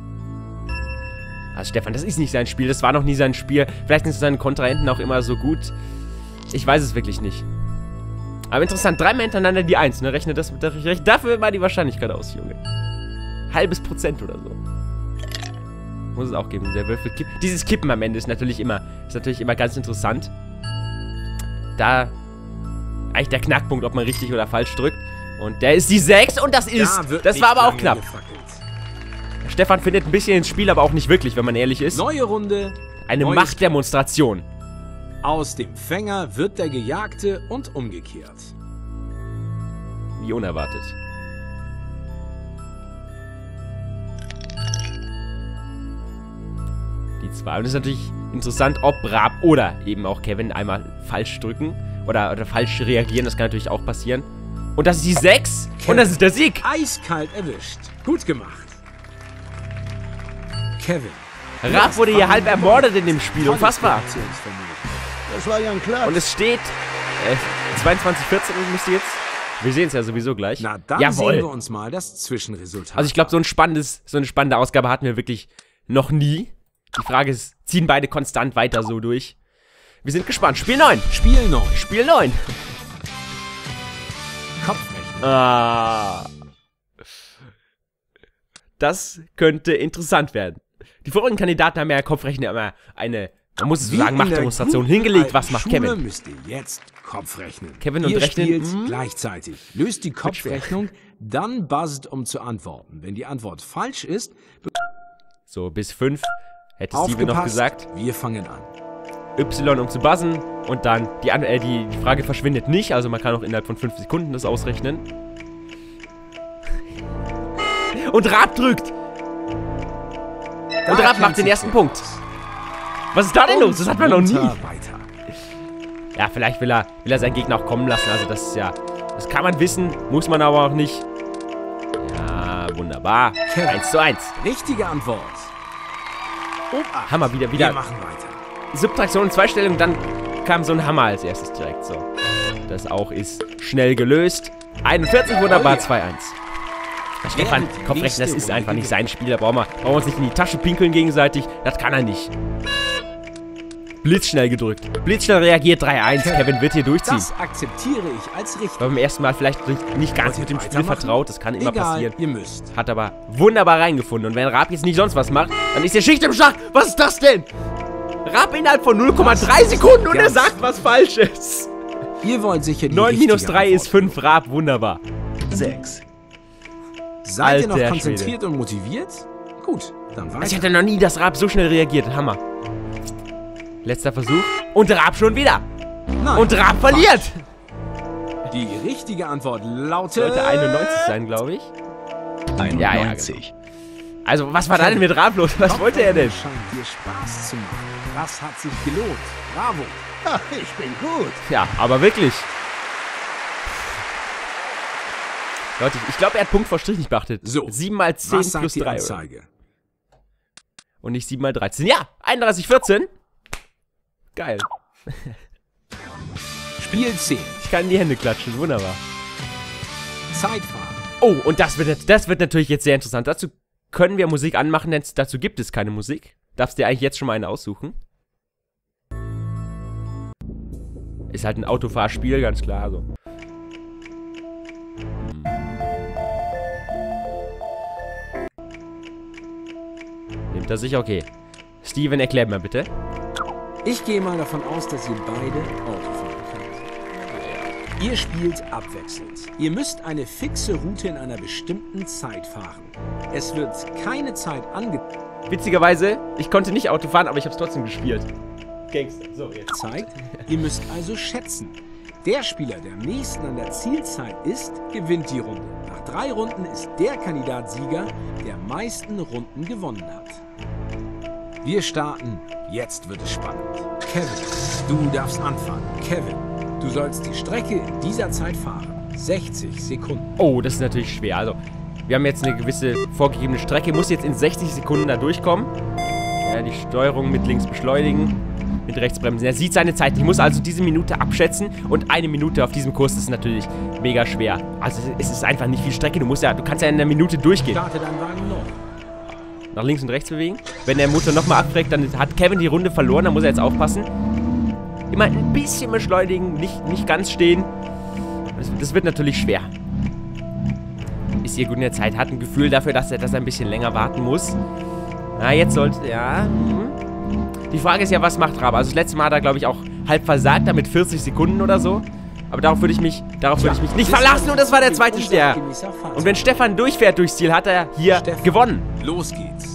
Also Stefan, das ist nicht sein Spiel. Das war noch nie sein Spiel. Vielleicht sind seine Kontrahenten auch immer so gut. Ich weiß es wirklich nicht. Aber interessant, 3 Mal hintereinander die 1. Ne? Rechne dafür mal die Wahrscheinlichkeit aus, Junge. Halbes Prozent oder so. Muss es auch geben. Der Würfel kippt. Dieses Kippen am Ende ist natürlich immer ganz interessant. Da eigentlich der Knackpunkt, ob man richtig oder falsch drückt. Und der ist die 6 und das war aber auch knapp. Gefackelt. Stefan findet ein bisschen ins Spiel, aber auch nicht wirklich, wenn man ehrlich ist. Neue Runde. Eine neues Machtdemonstration. Aus dem Fänger wird der Gejagte und umgekehrt. Wie unerwartet. Die 2. Und es ist natürlich interessant, ob Raab oder eben auch Kevin einmal falsch drücken oder falsch reagieren. Das kann natürlich auch passieren. Und das ist die 6 und das ist der Sieg. Eiskalt erwischt. Gut gemacht. Kevin. Raab wurde hier halb ermordet in dem Spiel. Unfassbar. Reaktionsvermögen. Das war Jan Clark. Und es steht 22:14 und müsste jetzt... Wir sehen es ja sowieso gleich. Na, dann Jawohl. sehen wir uns mal das Zwischenresultat. Also ich glaube, so eine spannende Ausgabe hatten wir wirklich noch nie. Die Frage ist, ziehen beide konstant weiter so durch? Wir sind gespannt. Spiel 9. Spiel 9. Spiel 9. Kopfrechnen. Ah. Das könnte interessant werden. Die vorigen Kandidaten haben ja Kopfrechnen immer eine, man muss es so Wie sagen, in der Machtdemonstration guten hingelegt. alten Was macht Schule Kevin? müsst ihr jetzt Kopfrechnen. Kevin und ihr Rechnen, spielt gleichzeitig. Löst die Kopfrechnung, dann buzzt, um zu antworten. Wenn die Antwort falsch ist, So, bis 5 hätte Steven noch aufgepasst, gesagt. wir fangen an. Y, um zu buzzen. Und dann, die Frage verschwindet nicht. Also man kann auch innerhalb von 5 Sekunden das ausrechnen. Und Raab drückt. Und Raab macht den ersten Punkt. Was ist da denn los? Das hat man noch nie. Weiter. Ja, vielleicht will er seinen Gegner auch kommen lassen. Also das ist ja, das kann man wissen, muss man aber auch nicht. Ja, wunderbar. Kevin. 1:1. Richtige Antwort. Obacht. Hammer, wieder. Wir machen weiter. Subtraktion und Zweistellung, dann kam so ein Hammer als erstes direkt. So. Das auch ist schnell gelöst. 41, wunderbar, 2:1. Stefan, Kopfrechnen, das ist einfach nicht sein Spiel. Da brauchen wir uns nicht in die Tasche pinkeln gegenseitig. Das kann er nicht. Blitzschnell gedrückt. Blitzschnell reagiert 3-1. Kevin wird hier durchziehen. Das akzeptiere ich als richtig. War beim ersten Mal vielleicht nicht ganz mit dem Spiel vertraut. Das kann immer passieren. Ihr müsst. Hat aber wunderbar reingefunden. Und wenn Raab jetzt nicht sonst was macht, dann ist der Schicht im Schacht. Was ist das denn? Raab innerhalb von 0,3 Sekunden und er sagt was Falsches. Ihr wollt sicher die 9 minus richtige 3 ist Antwort. 5. Raab, wunderbar. 6. Seid ihr noch Alter konzentriert und motiviert? Gut, dann Ich weiter. hatte noch nie, dass Raab so schnell reagiert. Hammer. Letzter Versuch. Und Raab schon wieder. Nein, Und Raab verliert. die richtige Antwort lautet... Sollte 91 sein, glaube ich. 91. Also, was war da denn mit Raab los? Was wollte er denn? Scheint dir Spaß zu machen. Das hat sich gelohnt. Bravo. Ach, ich bin gut. Ja, aber wirklich. Leute, ich glaube, er hat Punkt vor Strich nicht beachtet. So, 7 mal 10 Was sagt plus die 3. Anzeige? Und nicht 7 mal 13. Ja, 31, 14. Geil. Spiel 10. Ich kann in die Hände klatschen. Wunderbar. Zeitfahren. Oh, und das wird natürlich jetzt sehr interessant. Dazu können wir Musik anmachen, denn dazu gibt es keine Musik. Darfst dir eigentlich jetzt schon mal eine aussuchen. Ist halt ein Autofahrspiel, ganz klar. Also. Nimmt er sich? Okay. Steven, erklär mir bitte. Ich gehe mal davon aus, dass ihr beide Auto fahren könnt. Ihr spielt abwechselnd. Ihr müsst eine fixe Route in einer bestimmten Zeit fahren. Es wird keine Zeit Witzigerweise, ich konnte nicht Auto fahren, aber ich habe es trotzdem gespielt. Gangster. So, jetzt. angezeigt. Ihr müsst also schätzen. Der Spieler, der am nächsten an der Zielzeit ist, gewinnt die Runde. Nach 3 Runden ist der Kandidat Sieger, der am meisten Runden gewonnen hat. Wir starten. Jetzt wird es spannend. Kevin, du darfst anfangen. Kevin, du sollst die Strecke in dieser Zeit fahren. 60 Sekunden. Oh, das ist natürlich schwer. Also, wir haben jetzt eine gewisse vorgegebene Strecke. Muss jetzt in 60 Sekunden da durchkommen. Ja, die Steuerung mit links beschleunigen. Mit rechts bremsen. Er sieht seine Zeit. Ich muss also diese Minute abschätzen. Und 1 Minute auf diesem Kurs ist natürlich mega schwer. Also, es ist einfach nicht viel Strecke. Du kannst ja in einer Minute durchgehen. Starte deinen Wagen noch. Nach links und rechts bewegen. Wenn der Motor nochmal abfragt, dann hat Kevin die Runde verloren. Da muss er jetzt aufpassen. Immer ein bisschen beschleunigen. Nicht ganz stehen. Das wird natürlich schwer. Ist hier gut in der Zeit. Hat ein Gefühl dafür, dass er ein bisschen länger warten muss. Na, jetzt sollte... Ja... Die Frage ist ja, was macht Raab? Also das letzte Mal hat er, glaube ich, auch halb versagt, damit 40 Sekunden oder so. Aber darauf würde ich mich nicht verlassen und das war der zweite Stern. Und wenn Stefan durchfährt durchs Ziel, hat er hier gewonnen. Los geht's.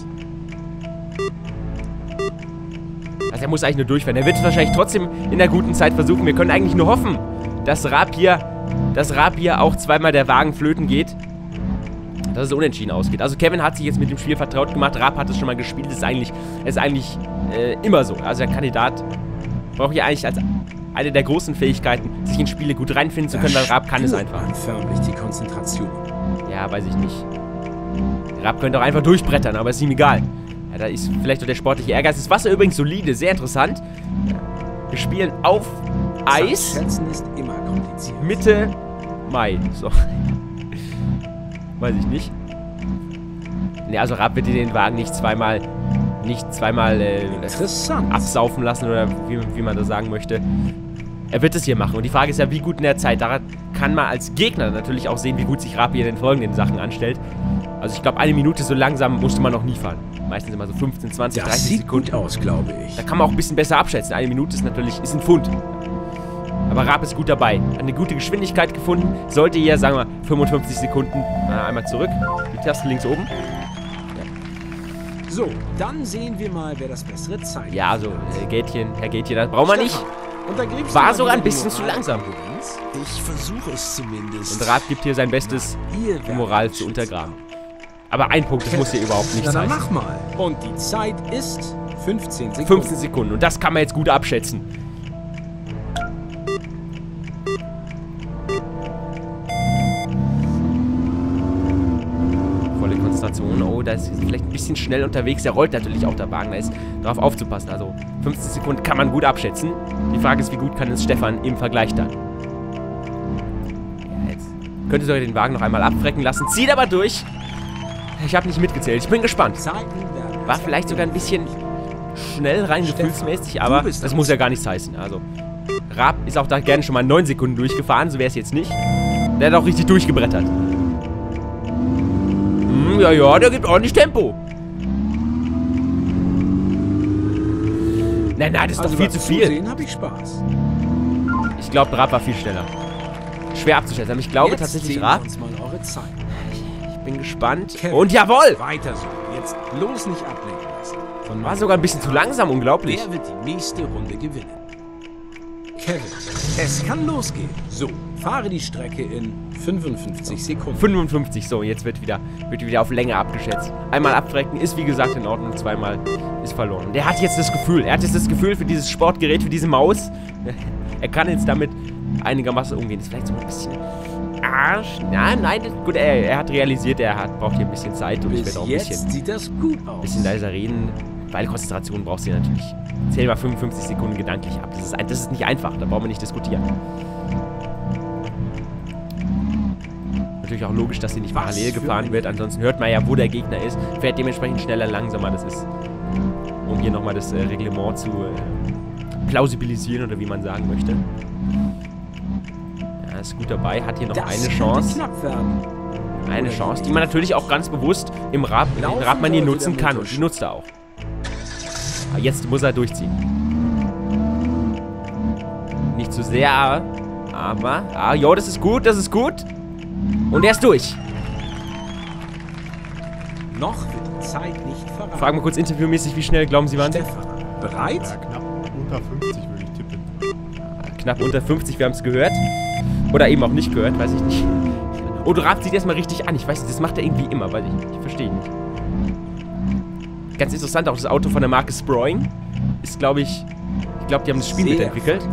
Also er muss eigentlich nur durchfahren. Er wird es wahrscheinlich trotzdem in der guten Zeit versuchen. Wir können eigentlich nur hoffen, dass Raab hier auch zweimal der Wagen flöten geht. Dass es unentschieden ausgeht. Also Kevin hat sich jetzt mit dem Spiel vertraut gemacht. Raab hat es schon mal gespielt. Das ist eigentlich immer so. Also der Kandidat braucht ja eigentlich als eine der großen Fähigkeiten, sich in Spiele gut reinfinden zu können, weil Raab kann es einfach. Förmlich die Konzentration. Ja, weiß ich nicht. Raab könnte auch einfach durchbrettern, aber ist ihm egal. Ja, da ist vielleicht auch der sportliche Ehrgeiz. Das Wasser übrigens solide, sehr interessant. Wir spielen auf Eis. Schätzen ist immer kompliziert. Mitte Mai. So. Weiß ich nicht. Ne, also Raab wird den Wagen nicht zweimal Interessant. absaufen lassen oder wie man das sagen möchte. Er wird es hier machen. Und die Frage ist ja, wie gut in der Zeit. Daran kann man als Gegner natürlich auch sehen, wie gut sich Raab hier in den folgenden Sachen anstellt. Also ich glaube, 1 Minute so langsam musste man noch nie fahren. Meistens immer so 15, 20, Das 30 sieht Sekunden. gut aus, glaube ich. Da kann man auch ein bisschen besser abschätzen. 1 Minute ist natürlich ein Pfund. Aber Raab ist gut dabei. Hat eine gute Geschwindigkeit gefunden. Sollte hier, sagen wir, 55 Sekunden. Einmal zurück. Die Taste links oben. So, dann sehen wir mal, wer das bessere Zeit Ja, also, Herr Gätchen, das braucht man nicht. War sogar ein bisschen zu langsam. Ich versuche es zumindest. Und Raab gibt hier sein Bestes, die Moral zu untergraben. Aber ein Punkt, das muss hier überhaupt nicht Na dann sein. mach mal. Und die Zeit ist 15 Sekunden. 15 Sekunden. Und das kann man jetzt gut abschätzen. Volle Konzentration. Oh, da ist vielleicht ein bisschen schnell unterwegs. Der rollt natürlich auch der Wagen. Da ist darauf aufzupassen. Also 15 Sekunden kann man gut abschätzen. Die Frage ist, wie gut kann es Stefan im Vergleich dann? Ja, jetzt könnte sogar den Wagen noch einmal abfrecken lassen. Zieht aber durch. Ich habe nicht mitgezählt. Ich bin gespannt. Zeiten werden War vielleicht sogar ein bisschen schnell rein, gefühlsmäßig, aber das muss ja gar nichts heißen. Also, Raab ist auch da gerne schon mal 9 Sekunden durchgefahren, so wäre es jetzt nicht. Der hat auch richtig durchgebrettert. Ja, der gibt ordentlich Tempo. Nein, das ist doch viel zu viel. Habe ich Spaß. Ich glaube, Raab war viel schneller. Schwer abzuschätzen, aber ich glaube Jetzt tatsächlich sehen wir Raab. uns mal eure Zeit. Ich bin gespannt. Kevin, Und jawohl! Weiter so. Jetzt bloß nicht ablenken lassen. War sogar ein bisschen zu langsam, unglaublich. Wer wird die nächste Runde gewinnen? Kevin, es kann losgehen. So, fahre die Strecke in 55 Sekunden. 55, so, jetzt wird wieder auf Länge abgeschätzt. Einmal abfrecken ist wie gesagt in Ordnung, zweimal ist verloren. Der hat jetzt das Gefühl, für dieses Sportgerät, für diese Maus. Er kann jetzt damit einigermaßen umgehen. Ist vielleicht so ein bisschen Arsch. Nein, gut, er hat realisiert, braucht hier ein bisschen Zeit und ich werde auch ein Jetzt sieht das gut aus. bisschen leiser reden, weil Konzentration brauchst du natürlich. Zähl mal 55 Sekunden gedanklich ab. Das ist nicht einfach, da brauchen wir nicht diskutieren. Natürlich auch logisch, dass sie nicht parallel gefahren wird, ansonsten hört man ja, wo der Gegner ist. Fährt dementsprechend schneller, langsamer. Das ist, um hier nochmal das Reglement zu plausibilisieren oder wie man sagen möchte. Ja, ist gut dabei, hat hier noch eine Chance. Eine Chance, die man natürlich auch ganz bewusst im Radmanier nutzen kann und die nutzt er auch. Aber jetzt muss er durchziehen. Nicht zu sehr, aber... jo, das ist gut, das ist gut. Und er ist durch. Noch wird die Zeit nicht verraten. Fragen wir kurz interviewmäßig, wie schnell glauben Sie waren? Stefan, bereit? Ja, knapp unter 50 würde ich tippen. Knapp unter 50, wir haben es gehört. Oder eben auch nicht gehört, weiß ich nicht. Oh, du Raab sieht erstmal richtig an. Ich weiß nicht, das macht er irgendwie immer, weil ich verstehe nicht. Ganz interessant, auch das Auto von der Marke Sproing ist, glaube ich, die haben das Spiel mitentwickelt.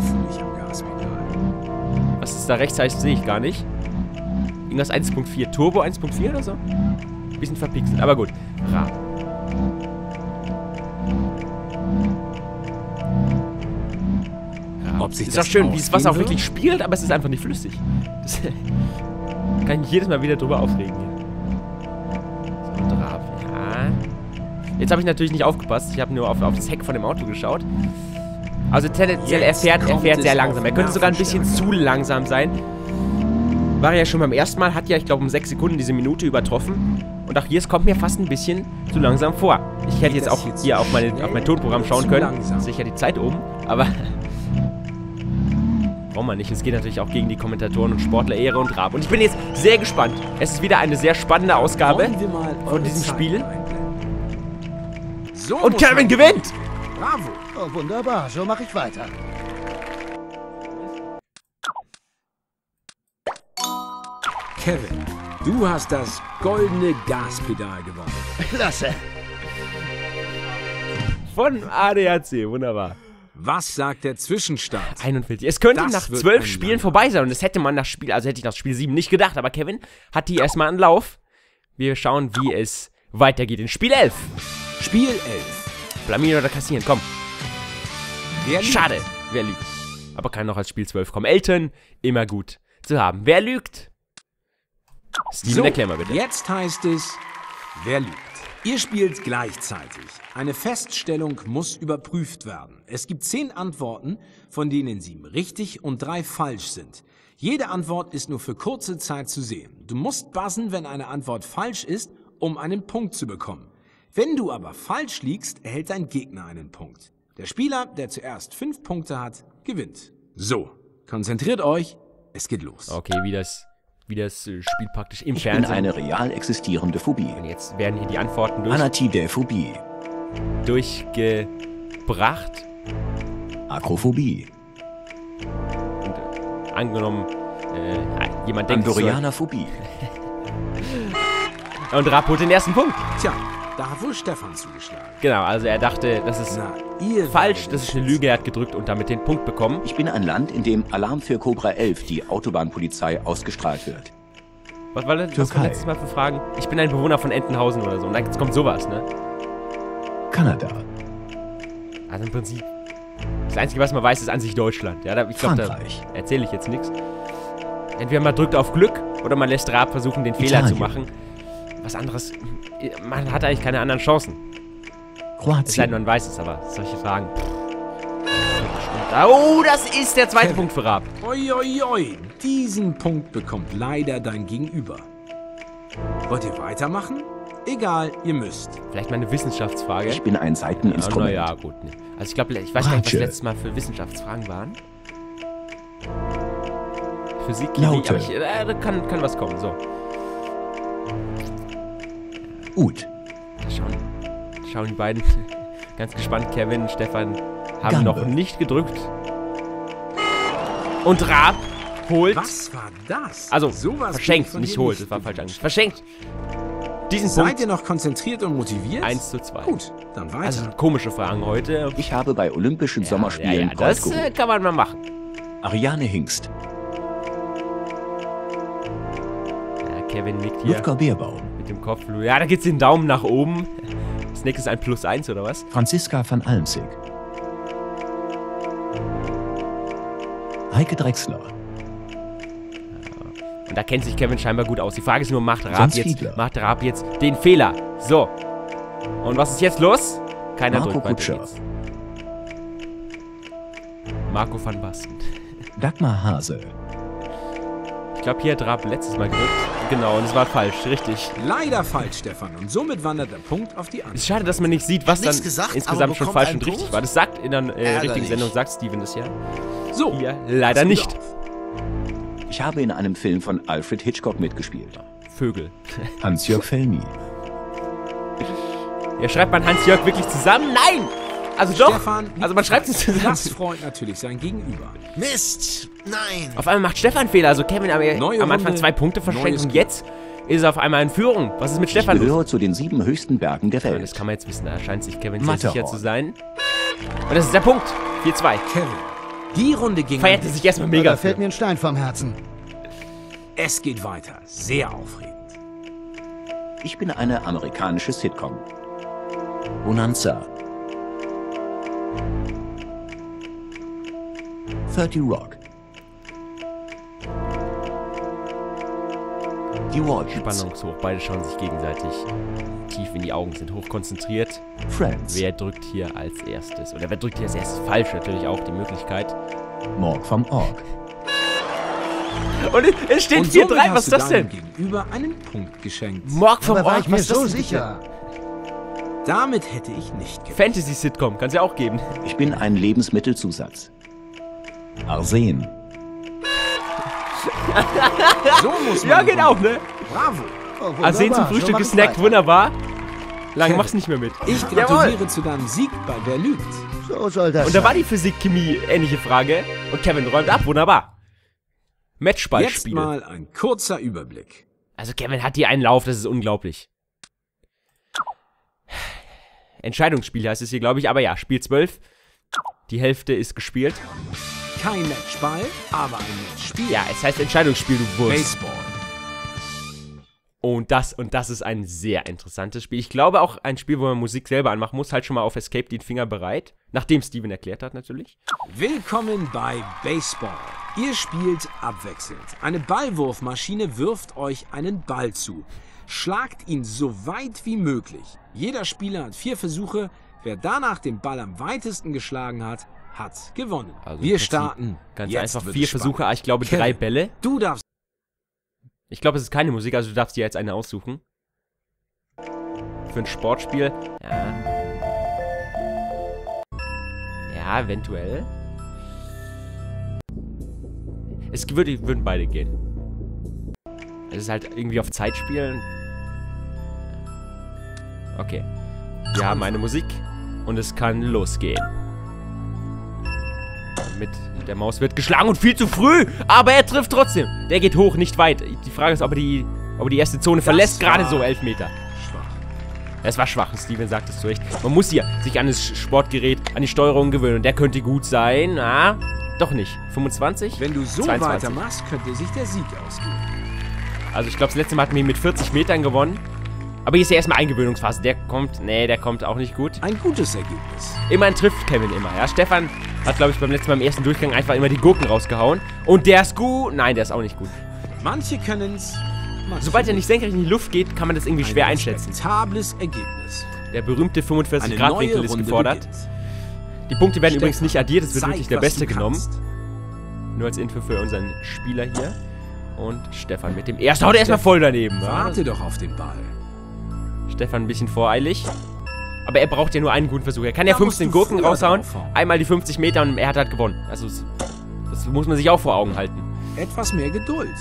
Was es da rechts heißt, sehe ich gar nicht. Irgendwas 1.4. Turbo 1.4 oder so? Bisschen verpixelt, aber gut. Raab. Ist doch schön, wie das Wasser auch wirklich spielt, aber es ist einfach nicht flüssig. Das kann ich mich jedes Mal wieder drüber aufregen hier. So, Raab, ja. Jetzt habe ich natürlich nicht aufgepasst. Ich habe nur auf das Heck von dem Auto geschaut. Also tendenziell, er fährt sehr langsam. Er könnte sogar ein bisschen zu langsam sein. War ja schon beim ersten Mal, hat ja, ich glaube, um 6 Sekunden diese Minute übertroffen. Und auch hier, es kommt mir fast ein bisschen zu langsam vor. Ich hätte jetzt auch hier auf mein Tonprogramm schauen können. Sicher die Zeit oben, aber... braucht man nicht. Es geht natürlich auch gegen die Kommentatoren und Sportler Ehre und Raab. Und ich bin jetzt sehr gespannt. Es ist wieder eine sehr spannende Ausgabe von diesem Spiel. So und Kevin gewinnt! Bravo! Oh, wunderbar, so mache ich weiter. Kevin, du hast das goldene Gaspedal gewonnen. Klasse. Von ADAC, wunderbar. Was sagt der Zwischenstand? 41. Es könnte Das nach wird 12 ein Spielen langer. vorbei sein. Und das hätte man hätte ich nach Spiel 7 nicht gedacht. Aber Kevin hat die erstmal einen Lauf. Wir schauen, wie es weitergeht in Spiel 11. Spiel 11. Blamieren oder kassieren, komm. Wer liegt? Schade, wer lügt. Aber kann noch als Spiel 12 kommen. Elton, immer gut zu haben. Wer lügt? Steven, erklär mal bitte. Jetzt heißt es, wer lügt? Ihr spielt gleichzeitig. Eine Feststellung muss überprüft werden. Es gibt 10 Antworten, von denen 7 richtig und 3 falsch sind. Jede Antwort ist nur für kurze Zeit zu sehen. Du musst buzzen, wenn eine Antwort falsch ist, um einen Punkt zu bekommen. Wenn du aber falsch liegst, erhält dein Gegner einen Punkt. Der Spieler, der zuerst 5 Punkte hat, gewinnt. So, konzentriert euch, es geht los. Okay, wie das Spiel praktisch im Ich bin Fernsehen. eine real existierende Phobie. Und jetzt werden hier die Antworten Anatidaephobie. durchgebracht. Akrophobie. Und angenommen, jemand denkt, es soll- Andorianerphobie. und Raab holt den ersten Punkt. Tja, da hat wohl Stefan zugeschlagen. Genau, also er dachte, das ist Na, ihr falsch, werdet das es ist eine Lüge, er hat gedrückt und damit den Punkt bekommen. Ich bin ein Land, in dem Alarm für Cobra 11, die Autobahnpolizei, ausgestrahlt wird. Was war letztes Mal für Fragen? Ich bin ein Bewohner von Entenhausen oder so. Und dann kommt sowas, ne? Kanada. Also im Prinzip, das Einzige, was man weiß, ist an sich Deutschland. Ja, ich glaube, da Frankreich. erzähle ich jetzt nichts. Entweder man drückt auf Glück oder man lässt Raab versuchen, den Fehler zu Italien. machen. Was anderes, man hat eigentlich keine anderen Chancen. Es sei denn, Kroatien. man weiß es, aber solche Fragen. Oh, das ist der zweite Punkt für Raab. Oi, oi, oi. Diesen Punkt bekommt leider dein Gegenüber. Wollt ihr weitermachen? Egal, ihr müsst. Vielleicht mal eine Wissenschaftsfrage. Ich bin ein Saiteninstrument. Naja, gut. Ne. Also ich glaube, ich weiß gar nicht, was Ratsche. letztes Mal für Wissenschaftsfragen waren. Physik, Chemie, Laute. aber da kann was kommen. So, Ut. schauen die beiden. Ganz gespannt. Kevin und Stefan haben Gambe. noch nicht gedrückt. Und Raab holt. Was war das? Also, Sowas verschenkt, bin ich nicht von dir holt. Das war falsch gewöhnt. angesprochen. Verschenkt. Diesen Seid Punkt. ihr noch konzentriert und motiviert? 1:2. Gut, dann weiter. Also komische Fragen heute. Ich habe bei Olympischen Sommerspielen Gold das geholt. kann man mal machen. Ariane Hingst. Ja, Kevin nickt hier Ludger Beerbaum. mit dem Kopf. Ja, da geht's den Daumen nach oben. Das nächste ist ein +1 oder was? Franziska van Almsig. Heike Drechsler. Und da kennt sich Kevin scheinbar gut aus. Die Frage ist nur, macht Raab Sonst jetzt Fiedler. den Fehler? So. Und was ist jetzt los? Keiner Marco drückt, weiter Kutscher. geht's. Marco van Basten. Dagmar Hase. Ich glaube, hier hat Raab letztes Mal gedrückt. Genau, und es war falsch, richtig. Leider falsch, Stefan. Und somit wandert der Punkt auf die Es andere. ist schade, dass man nicht sieht, was Nichts dann gesagt, insgesamt aber schon bekommt falsch einen und richtig Punkt? war. Das sagt in der richtigen Ärgerlich. Sendung, sagt Steven das ja. So, Hier leider pass nicht. auf. Ich habe in einem Film von Alfred Hitchcock mitgespielt. Vögel. Hans-Jörg Felmi. Ja, schreibt man Hans-Jörg wirklich zusammen? Nein! Also doch! Stefan, Also man schreibt es zusammen. Das freut natürlich sein Gegenüber. Mist! Nein! Auf einmal macht Stefan Fehler. Also Kevin Neue am Anfang Runde, 2 Punkte verschenkt neues und Glück. jetzt ist er auf einmal in Führung. Was ist mit Ich Stefan los? gehöre zu den 7 höchsten Bergen der Ja, Welt. das kann man jetzt wissen. Da scheint sich Kevin sehr Matterhorn. sicher zu sein. Und das ist der Punkt. 4:2. Kevin, die Runde ging Feiert an er dich. sich erstmal mega Da fällt für. mir ein Stein vom Herzen. Es geht weiter. Sehr aufregend. Ich bin eine amerikanische Sitcom. Bonanza. 30 Rock. Die Waltons. Spannungshoch. Beide schauen sich gegenseitig tief in die Augen, sind hochkonzentriert. Friends. Wer drückt hier als erstes? Oder wer drückt hier als erstes? Falsch natürlich auch die Möglichkeit. Morg vom Org. Und es steht Und somit 4:3. hast Was ist du das deinem denn? Gegenüber einen Punkt geschenkt. Morg vom Aber war Org. ich mir Was ist das so denn bitte? sicher. Damit hätte ich nicht gerechnet. Fantasy-Sitcom. Kann es ja auch geben. Ich bin ein Lebensmittelzusatz. Arsen. So muss man Ja, die geht Runde. auch, ne? Bravo. Oh, wunderbar. Arsen zum So Frühstück mach ich gesnackt. weiter. Wunderbar. Lange mach's nicht mehr mit. Ich gratuliere zu deinem Sieg bei Wer lügt. So soll das Und da war sein. die Physik-Chemie ähnliche Frage. Und Kevin räumt ab. Wunderbar. Jetzt Matchballspiele. mal ein kurzer Überblick. Also Kevin hat hier einen Lauf, das ist unglaublich. Entscheidungsspiel heißt es hier, glaube ich. Aber ja, Spiel 12. Die Hälfte ist gespielt. Kein Matchball, aber ein Matchspiel. Ja, es heißt Entscheidungsspiel, du Wurst. Baseball. Und das ist ein sehr interessantes Spiel. Ich glaube auch ein Spiel, wo man Musik selber anmachen muss. Halt schon mal auf Escape den Finger bereit. Nachdem Steven erklärt hat, natürlich. Willkommen bei Baseball. Ihr spielt abwechselnd. Eine Ballwurfmaschine wirft euch einen Ball zu. Schlagt ihn so weit wie möglich. Jeder Spieler hat 4 Versuche. Wer danach den Ball am weitesten geschlagen hat, hat gewonnen. Also im Wir Prinzip starten. Ganz Jetzt einfach wird 4 es spannend. Versuche, ich glaube Kevin, 3 Bälle. Du darfst Ich glaube, es ist keine Musik, also du darfst dir jetzt eine aussuchen. Für ein Sportspiel. Ja. Ja, eventuell. Würden beide gehen. Es ist halt irgendwie auf Zeit spielen. Okay. Wir haben eine Musik und es kann losgehen. Mit der Maus wird geschlagen und viel zu früh, aber er trifft trotzdem. Der geht hoch, nicht weit. Die Frage ist, ob er die erste Zone verlässt. Gerade so 11 Meter. schwach. Es war schwach, Steven sagt es zu Recht. Man muss hier sich an das Sportgerät, an die Steuerung gewöhnen. Und der könnte gut sein. Ah, doch nicht. 25? Wenn du so 22. weitermachst, könnte sich der Sieg ausgehen. Also ich glaube, das letzte Mal hatten wir ihn mit 40 Metern gewonnen. Aber hier ist ja erstmal Eingewöhnungsphase. Der kommt auch nicht gut. Ein gutes Ergebnis. Immerhin trifft Kevin immer, ja. Stefan hat, glaube ich, beim letzten Mal im ersten Durchgang einfach immer die Gurken rausgehauen. Und der ist gut. Nein, der ist auch nicht gut. Manche können's. manche Sobald er nicht nicht. senkrecht in die Luft geht, kann man das irgendwie schwer einschätzen. Ein respektables Ergebnis. Der berühmte 45-Grad-Winkel ist Runde gefordert. beginnt. Die Punkte werden Stefan, übrigens nicht addiert, es wird zeig, wirklich der was Beste du genommen. kannst. Nur als Info für unseren Spieler hier. Und Stefan mit dem ersten. Haut er erstmal voll daneben. Ja. Warte doch auf den Ball. Stefan ein bisschen voreilig. Aber er braucht ja nur einen guten Versuch. Er kann ja Da musst 15 du Gurken früher raushauen. draufhauen. Einmal die 50 Meter und er hat halt gewonnen. Also das muss man sich auch vor Augen halten. Etwas mehr Geduld.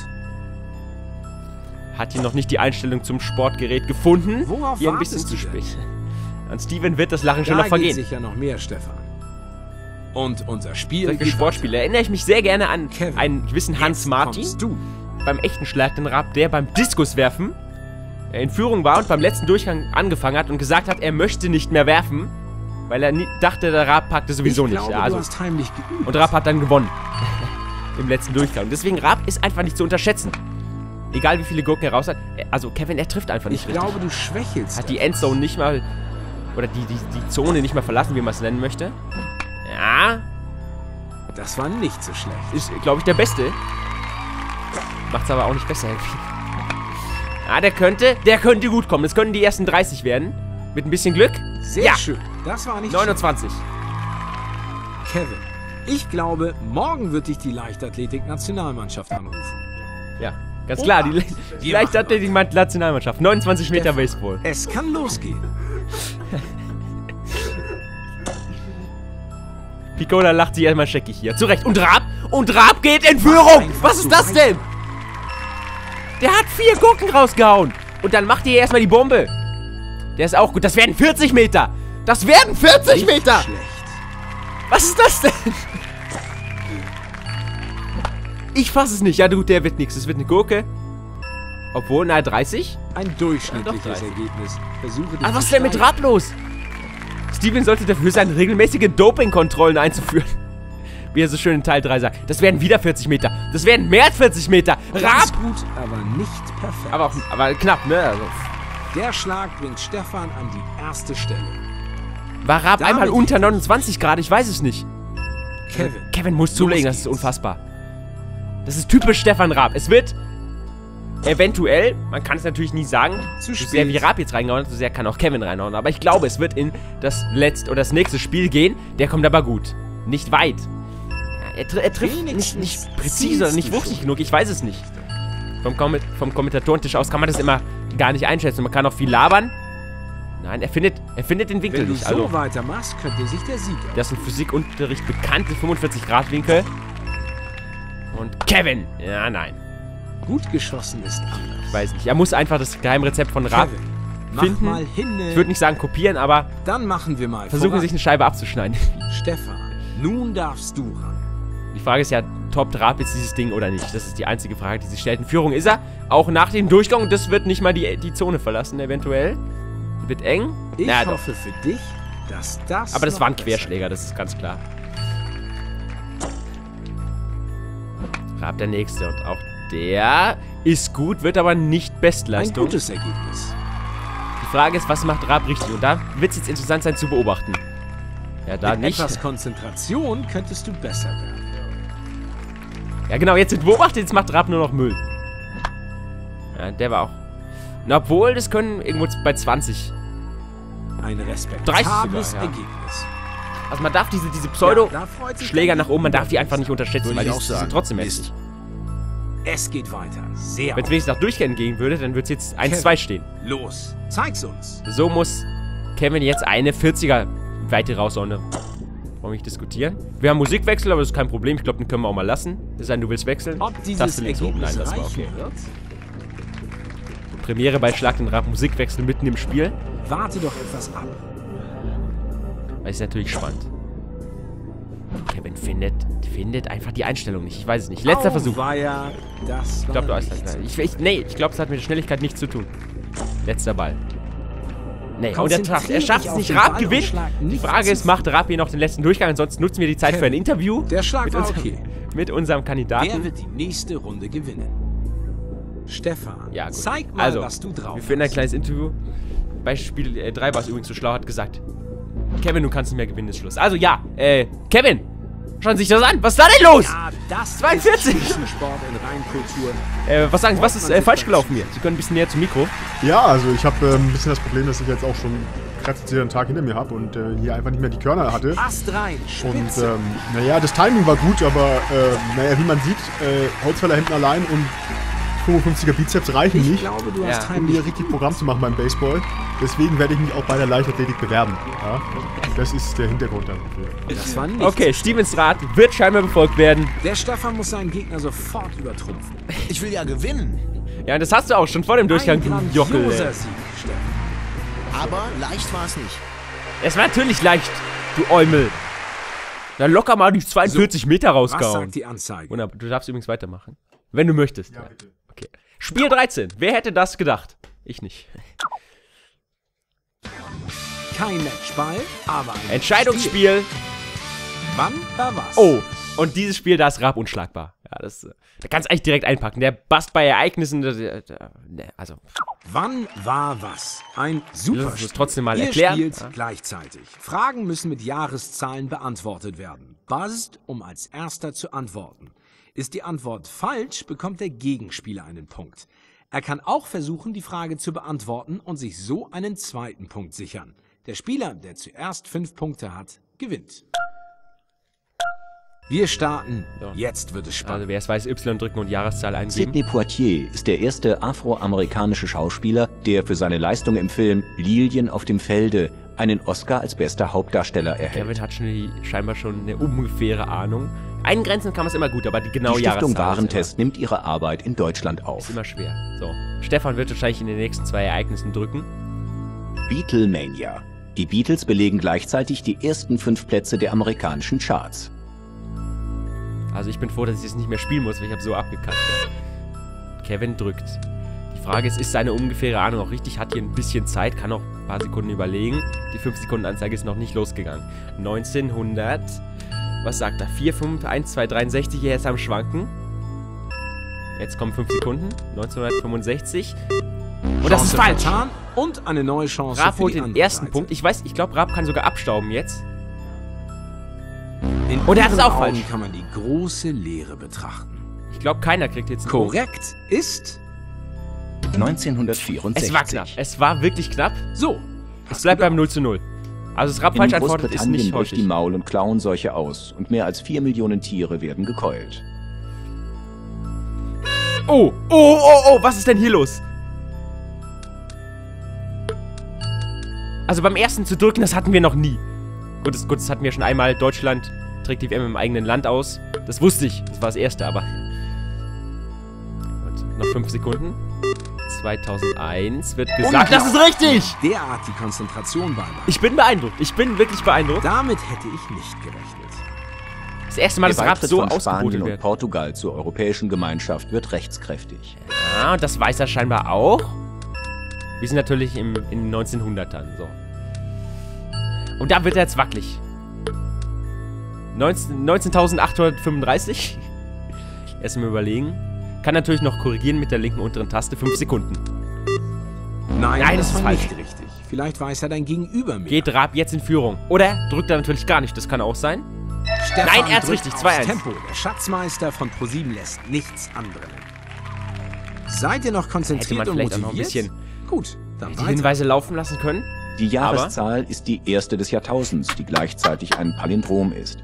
Hat hier noch nicht die Einstellung zum Sportgerät gefunden. Worauf Hier ein bisschen wartest zu du denn? spät. An Steven wird das Lachen schon Da noch vergehen. geht sicher noch mehr, Stefan. Und unser Spiel Solche geht Sportspiele erinnere ich mich sehr gerne an Kevin, einen gewissen Hans Jetzt Martin kommst du. beim echten Schlag den Raab, der beim Diskuswerfen in Führung war und beim letzten Durchgang angefangen hat und gesagt hat, er möchte nicht mehr werfen, weil er dachte, der Raab packte sowieso Ich nicht. glaube, Ja, also, du hast heimlich geübt. und Raab hat dann gewonnen. Im letzten Durchgang. Und deswegen, Raab ist einfach nicht zu unterschätzen. Egal wie viele Gurken er raus hat. Also Kevin, er trifft einfach nicht Ich richtig. glaube, du schwächelst. Hat die Endzone nicht mal, oder die Zone nicht mal verlassen, wie man es nennen möchte. Ja, Das war nicht so schlecht. ist, glaube ich, der Beste. Macht's aber auch nicht besser. Ja, der könnte gut kommen. Das können die ersten 30 werden. Mit ein bisschen Glück. Sehr Ja. schön. Das war nicht 29. schlecht. Kevin, ich glaube, morgen wird dich die Leichtathletik-Nationalmannschaft anrufen. Ja, ganz klar. Die Wir Leichtathletik-Nationalmannschaft. 29 Meter Stefan, Baseball. Es kann losgehen. Picola lacht sich erstmal scheckig hier. Zu Recht. Und Raab geht in Führung. einfach Was ist so das denn? Der hat 4 Gurken rausgehauen. Und dann macht ihr erstmal die Bombe. Der ist auch gut. Das werden 40 Meter. Das werden 40 Meter. Schlecht. Was ist das denn? Ich fass es nicht. Ja gut, der wird nichts. Es wird eine Gurke. Obwohl, nahe 30. Ein durchschnittliches Ja, doch, 30. Ergebnis. Versuche dich Aber was zu ist denn mit steigern. Raab los? Steven sollte dafür sein, regelmäßige Dopingkontrollen einzuführen. Wie er so schön in Teil 3 sagt. Das werden wieder 40 Meter. Das werden mehr als 40 Meter. Ganz Raab! gut, aber nicht perfekt. Aber knapp, ne? Also, Der Schlag bringt Stefan an die erste Stelle. war Raab Damit einmal die- unter 29 Grad? Ich weiß es nicht. Kevin. Kevin muss zulegen, das ist geht's. unfassbar. Das ist typisch Stefan Raab. Es wird eventuell, man kann es natürlich nie sagen, Zu so sehr spät. wie Raab jetzt reingehauen hat, so sehr kann auch Kevin reinhauen. Aber ich glaube, es wird in das letzte oder das nächste Spiel gehen. Der kommt aber gut. Nicht weit. Ja, er trifft Wenigstens nicht präzise oder nicht zielst du wuchtig schon. genug. Ich weiß es nicht. Vom Kommentatorentisch aus kann man das immer gar nicht einschätzen. Man kann auch viel labern. Nein, er findet den Winkel Wenn du nicht. so Also, weitermachst, könnte sich der Sieg das ist im Physikunterricht bekannte 45-Grad-Winkel. Und Kevin. Ja, nein. Gut geschossen ist anders. Ich weiß nicht. Er muss einfach das Geheimrezept von Raab Kevin, mach finden. mal hin. Ich würde nicht sagen kopieren, aber Dann machen wir mal versuchen voran. sich eine Scheibe abzuschneiden. Stefan, nun darfst du ran. Die Frage ist ja, toppt Raab jetzt dieses Ding oder nicht? Das ist die einzige Frage, die sich stellt. In Führung ist er. Auch nach dem Durchgang. Und das wird nicht mal die Zone verlassen, eventuell. Wird eng. Ich Na, doch. hoffe für dich, dass das Aber das noch war ein besser Querschläger, das ist ganz klar. Raab der nächste. Und auch der ist gut, wird aber nicht Ein Bestleistung. gutes Ergebnis. Die Frage ist, was macht Raab richtig? Und da wird es jetzt interessant sein zu beobachten. Ja, da Mit nicht. etwas Konzentration könntest du besser werden. Ja, genau, jetzt wird beobachtet, jetzt macht Raab nur noch Müll. Ja, der war auch. Na, obwohl, das können irgendwo bei 20. Ein 30 respektables sogar, ja. Ergebnis. Also man darf diese Ja, da freut sich Pseudo-Schläger der nach oben, man darf die Gegenüber. einfach nicht unterschätzen, Würde weil ich die auch sind sagen. trotzdem Mist. heftig. Es geht weiter. Sehr Wenn es wenigstens nach Durchgängen gehen würde, dann würde es jetzt 1-2 stehen. Los, zeig's uns. So muss Kevin jetzt eine 40er Weite raushauen. Ne? Wollen wir nicht diskutieren? Wir haben Musikwechsel, aber das ist kein Problem. Ich glaube, den können wir auch mal lassen. Es sei denn, du willst wechseln. Ob dieses Taste links oben. Ergebnis Nein, das war reichen okay. wird? Premiere bei Schlag den Raab, Musikwechsel mitten im Spiel. Warte doch etwas ab. Das ist natürlich spannend. Kevin findet einfach die Einstellung nicht. Ich weiß es nicht. Letzter Versuch. Auweia, das Ich glaube, du war hast nichts. das. Ich glaube, es hat mit der Schnelligkeit nichts zu tun. Letzter Ball. Nee, und er Konzentrier schafft es dich auf nicht. den Raab Ball und gewinnt. schlag Die nicht Frage zu ist, macht Raab hier noch den letzten Durchgang? Ansonsten nutzen wir die Zeit für ein Interview Der Schlag mit war unserem, okay. mit unserem Kandidaten. Wer wird die nächste Runde gewinnen? Stefan, Ja, gut. zeig mal, Also, was du drauf wir führen ein hast. kleines Interview. Bei Spiel 3 war es übrigens so schlau, hat gesagt, Kevin, du kannst nicht mehr gewinnen, ist Schluss. Also ja, Kevin, schauen Sie sich das an. Was ist da denn los? Ja, das 42. ist Spitzensport in Reinkultur. Was sagen Sie, was ist falsch gelaufen hier? Sie können ein bisschen näher zum Mikro. Ja, also ich habe ein bisschen das Problem, dass ich jetzt auch schon kratzt sehr einen Tag hinter mir habe und hier einfach nicht mehr die Körner hatte. Ast rein, Und Spitze. naja, das Timing war gut, aber naja, wie man sieht, Holzfäller hinten allein und 55er Bizeps reichen Ich nicht, glaube, du hast um heimlich... hier richtig Programm zu machen beim Baseball. Deswegen werde ich mich auch bei der Leichtathletik bewerben. Ja? Das ist der Hintergrund dafür. Das war nicht. Okay, Stevens Rat wird scheinbar befolgt werden. Der Stefan muss seinen Gegner sofort übertrumpfen. Ich will ja gewinnen. Ja, und das hast du auch schon vor dem Durchgang, Ein du Jockel. grandioser Ey. Sieg, Stefan. Aber leicht war es nicht. Es war natürlich leicht, du Eumel. Na, locker mal die 42 Meter Was rausgehauen. sagt die Anzeige? Wunderbar. Du darfst übrigens weitermachen. Wenn du möchtest. Ja, bitte. Okay. Spiel 13. Wer hätte das gedacht? Ich nicht. Kein Matchball, aber ein Entscheidungsspiel. Wann war was? Oh, und dieses Spiel, da ist Raab unschlagbar. Ja, das, da kannst du eigentlich direkt einpacken. Der bast bei Ereignissen, also, Wann war was? Ein super das muss trotzdem mal Ihr erklären. spielt Ja. gleichzeitig. Fragen müssen mit Jahreszahlen beantwortet werden. Buzzed, um als erster zu antworten. Ist die Antwort falsch, bekommt der Gegenspieler einen Punkt. Er kann auch versuchen, die Frage zu beantworten und sich so einen zweiten Punkt sichern. Der Spieler, der zuerst 5 Punkte hat, gewinnt. Wir starten. So. Jetzt wird es spannend. Also wer es weiß, Y drücken und Jahreszahl eingeben. Sidney Poitier ist der erste afroamerikanische Schauspieler, der für seine Leistung im Film Lilien auf dem Felde einen Oscar als bester Hauptdarsteller erhält. Kevin hat scheinbar schon eine ungefähre Ahnung. Eingrenzen kann man es immer gut, aber die genaue Die Stiftung Jahreszahl Warentest nimmt ihre Arbeit in Deutschland auf. ist immer schwer. So, Stefan wird wahrscheinlich in den nächsten 2 Ereignissen drücken. Beatlemania. Die Beatles belegen gleichzeitig die ersten 5 Plätze der amerikanischen Charts. Also ich bin froh, dass ich es nicht mehr spielen muss, weil ich habe so abgekackt. Ja. Kevin drückt. Die Frage ist seine ungefähre Ahnung auch richtig? Hat hier ein bisschen Zeit, kann noch ein paar Sekunden überlegen. Die 5-Sekunden-Anzeige ist noch nicht losgegangen. 1900, was sagt er? 4, 5, 1, 2, 63, er ist am Schwanken. Jetzt kommen 5 Sekunden. 1965. Und das ist Chance falsch. vertan und eine neue Chance Raab für holt die den andere ersten Seite. Punkt. Ich glaube, Raab kann sogar abstauben jetzt. In Und er hat es Ihren auch Augen falsch. kann man die große Leere betrachten. Ich glaube, keiner kriegt jetzt einen Punkt. Korrekt ist 1964. Es war knapp. Es war wirklich knapp. so. Es bleibt beim 0:0. Also das Raab In falsch antwortet ist Großbritannien nicht bricht die häufig. Maul- und Klauenseuche aus und mehr als 4 Millionen Tiere werden gekeult. Oh, oh, oh, oh, was ist denn hier los? Also beim ersten zu drücken, das hatten wir noch nie. Gut, das hatten wir schon einmal. Deutschland trägt die WM im eigenen Land aus. Das wusste ich. Das war das erste, aber... Und noch 5 Sekunden. 2001 wird gesagt... Das ist richtig! Derart die Konzentration beibehalten. Ich bin beeindruckt. Ich bin wirklich beeindruckt. Damit hätte ich nicht gerechnet. Das erste Mal, dass Der Raab Beitritt so von ausgebotet Spanien und wird. Portugal zur europäischen Gemeinschaft wird rechtskräftig. Ja, und das weiß er scheinbar auch. Wir sind natürlich in den 1900ern, so. Und da wird er jetzt wackelig. 19.835. Erstmal überlegen. Kann natürlich noch korrigieren mit der linken unteren Taste. 5 Sekunden. Nein, das ist war falsch. nicht richtig. Vielleicht weiß er dein Gegenüber mehr. Geht Raab jetzt in Führung. Oder drückt er natürlich gar nicht. Das kann auch sein. Stefan Nein, er hat's drückt richtig. aufs 2-1. Tempo. Der Schatzmeister von ProSieben lässt nichts anbrennen. Seid ihr noch Hätte konzentriert man und vielleicht auch motiviert? noch ein bisschen Gut, dann die weiter. Hinweise laufen lassen können. Die Jahreszahl ist die erste des Jahrtausends, die gleichzeitig ein Palindrom ist.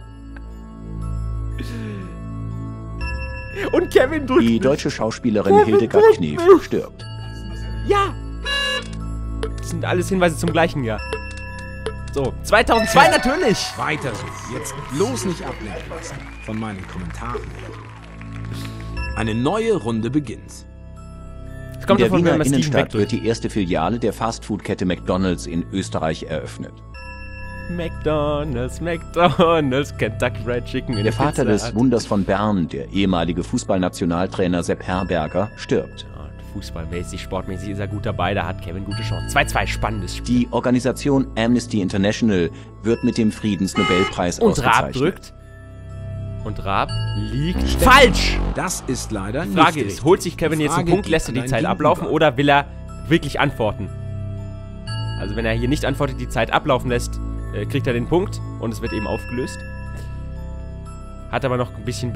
Und Kevin drückt Die nicht. deutsche Schauspielerin Kevin Hildegard drückt Knef nicht. stirbt. Ja! Das sind alles Hinweise zum gleichen Jahr. So, 2002 natürlich! Weiter so. Jetzt bloß nicht ablenken lassen von meinen Kommentaren. Eine neue Runde beginnt. Es kommt In der davon, Wiener wenn man Steven Innenstadt wird wegdrückt. die erste Filiale der Fastfood-Kette McDonald's in Österreich eröffnet. McDonald's, Kentucky Fried Chicken in Der Vater Pizza des Hut. Wunders von Bern, der ehemalige Fußballnationaltrainer Sepp Herberger, stirbt. Ja, fußballmäßig, sportmäßig ist er gut dabei, da hat Kevin gute Chance. 2-2, spannendes Spiel. Die Organisation Amnesty International wird mit dem Friedensnobelpreis Und Raab ausgezeichnet. drückt. Und Raab liegt falsch! Das ist leider Die nicht Frage richtig. ist, holt sich Kevin Die jetzt einen Frage Punkt, geht lässt er an die dein Zeit Gegenüber. ablaufen oder will er wirklich antworten? Also wenn er hier nicht antwortet, die Zeit ablaufen lässt, kriegt er den Punkt und es wird eben aufgelöst. Hat aber noch ein bisschen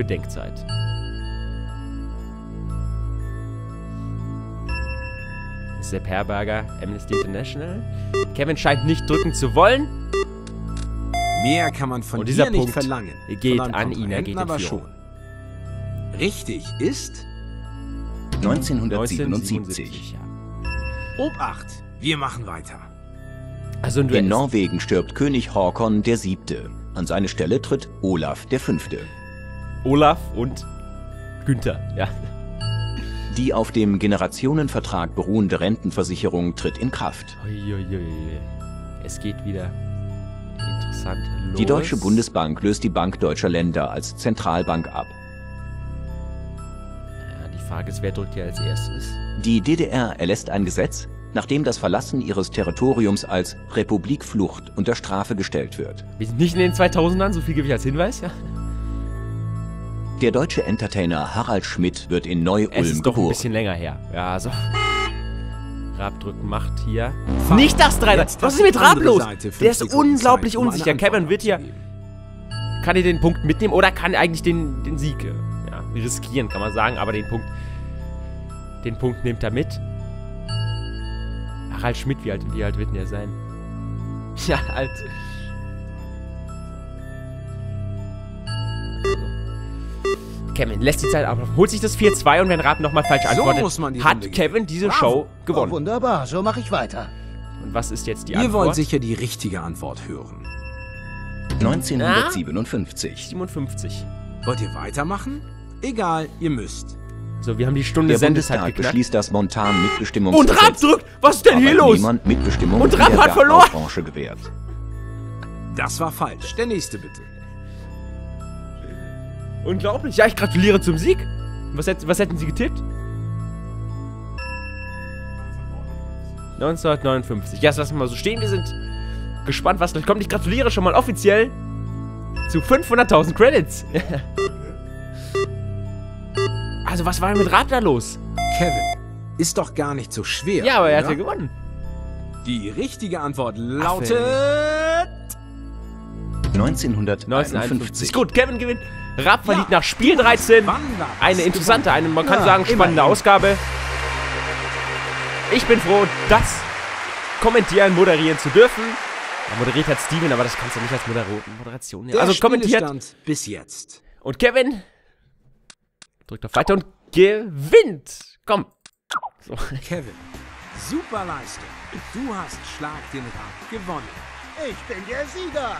Sepp Herberger, Amnesty International. Kevin scheint nicht drücken zu wollen. Mehr kann man von Und dieser dir nicht Punkt verlangen. geht Von einem an ihn, er geht in Kontrahenten aber Führung. schon. Richtig ist 1977. Ja. Obacht. Wir machen weiter. Also ein Duell In ist- Norwegen stirbt König Håkon VII. An seine Stelle tritt Olaf V. Olaf und Günther, ja. Die auf dem Generationenvertrag beruhende Rentenversicherung tritt in Kraft. Uiuiui. Es geht wieder interessant los. Die Deutsche Bundesbank löst die Bank Deutscher Länder als Zentralbank ab. Ja, die Frage ist, wer drückt hier als erstes? Die DDR erlässt ein Gesetz, nachdem das Verlassen ihres Territoriums als Republikflucht unter Strafe gestellt wird. Wir sind nicht in den 2000ern, so viel gebe ich als Hinweis, ja. Der deutsche Entertainer Harald Schmidt wird in Es Neu-Ulm ist doch ein geboren. bisschen länger her. Ja, so. Raab drücken macht hier. Nicht das 3. Jetzt Was hat ist mit die Raab andere los? Seite 5 Der ist Sekunden unglaublich Zeit, um eine unsicher. Kevin Antwort wird hier. abzugeben. Kann er den Punkt mitnehmen oder kann er eigentlich den Sieg riskieren, kann man sagen. Aber den Punkt nimmt er mit. Harald Schmidt, wie alt wird denn der sein? Ja, alt. Kevin lässt die Zeit ablaufen, holt sich das 4-2 und wenn Raab nochmal falsch antwortet, muss man die hat Runde gehen. Kevin diese Bravo. Show Oh, gewonnen. wunderbar, so mache ich weiter. Und was ist jetzt die Ihr Antwort? wollt sicher die richtige Antwort hören. 1957. 57. Wollt ihr weitermachen? Egal, ihr müsst. So, wir haben die Stunde Der Sendezeit Bundestag geknackt. beschließt das Und Raab Montan-Mitbestimmungsgesetz. drückt! Was ist denn hier los? Niemand Mitbestimmung Und in Raab der hat verloren. Bergbaubranche gewährt. Das war falsch. Der nächste bitte. Unglaublich. Ja, ich gratuliere zum Sieg. Was hätten Sie getippt? 1959. Ja, das lassen wir mal so stehen. Wir sind gespannt, was gleich kommt. Ich gratuliere schon mal offiziell zu 500.000 Credits. Also, was war denn mit Raab da los? Kevin, ist doch gar nicht so schwer. Ja, aber er hat oder? ja gewonnen. Die richtige Antwort lautet... 1951. Ist gut, Kevin gewinnt. Raab verliert nach Spiel 13. Wann war das Eine interessante, gewonnen? man kann Ja, sagen, spannende immerhin. Ausgabe. Ich bin froh, das kommentieren, moderieren zu dürfen. Ja, moderiert hat Steven, aber das kannst du nicht als Moderation nehmen. Der Also kommentiert. Spielstand bis jetzt. Und Kevin drückt auf Weiter und gewinnt. Komm. So. Kevin, super Leistung. Du hast Schlag den Raab gewonnen. Ich bin der Sieger.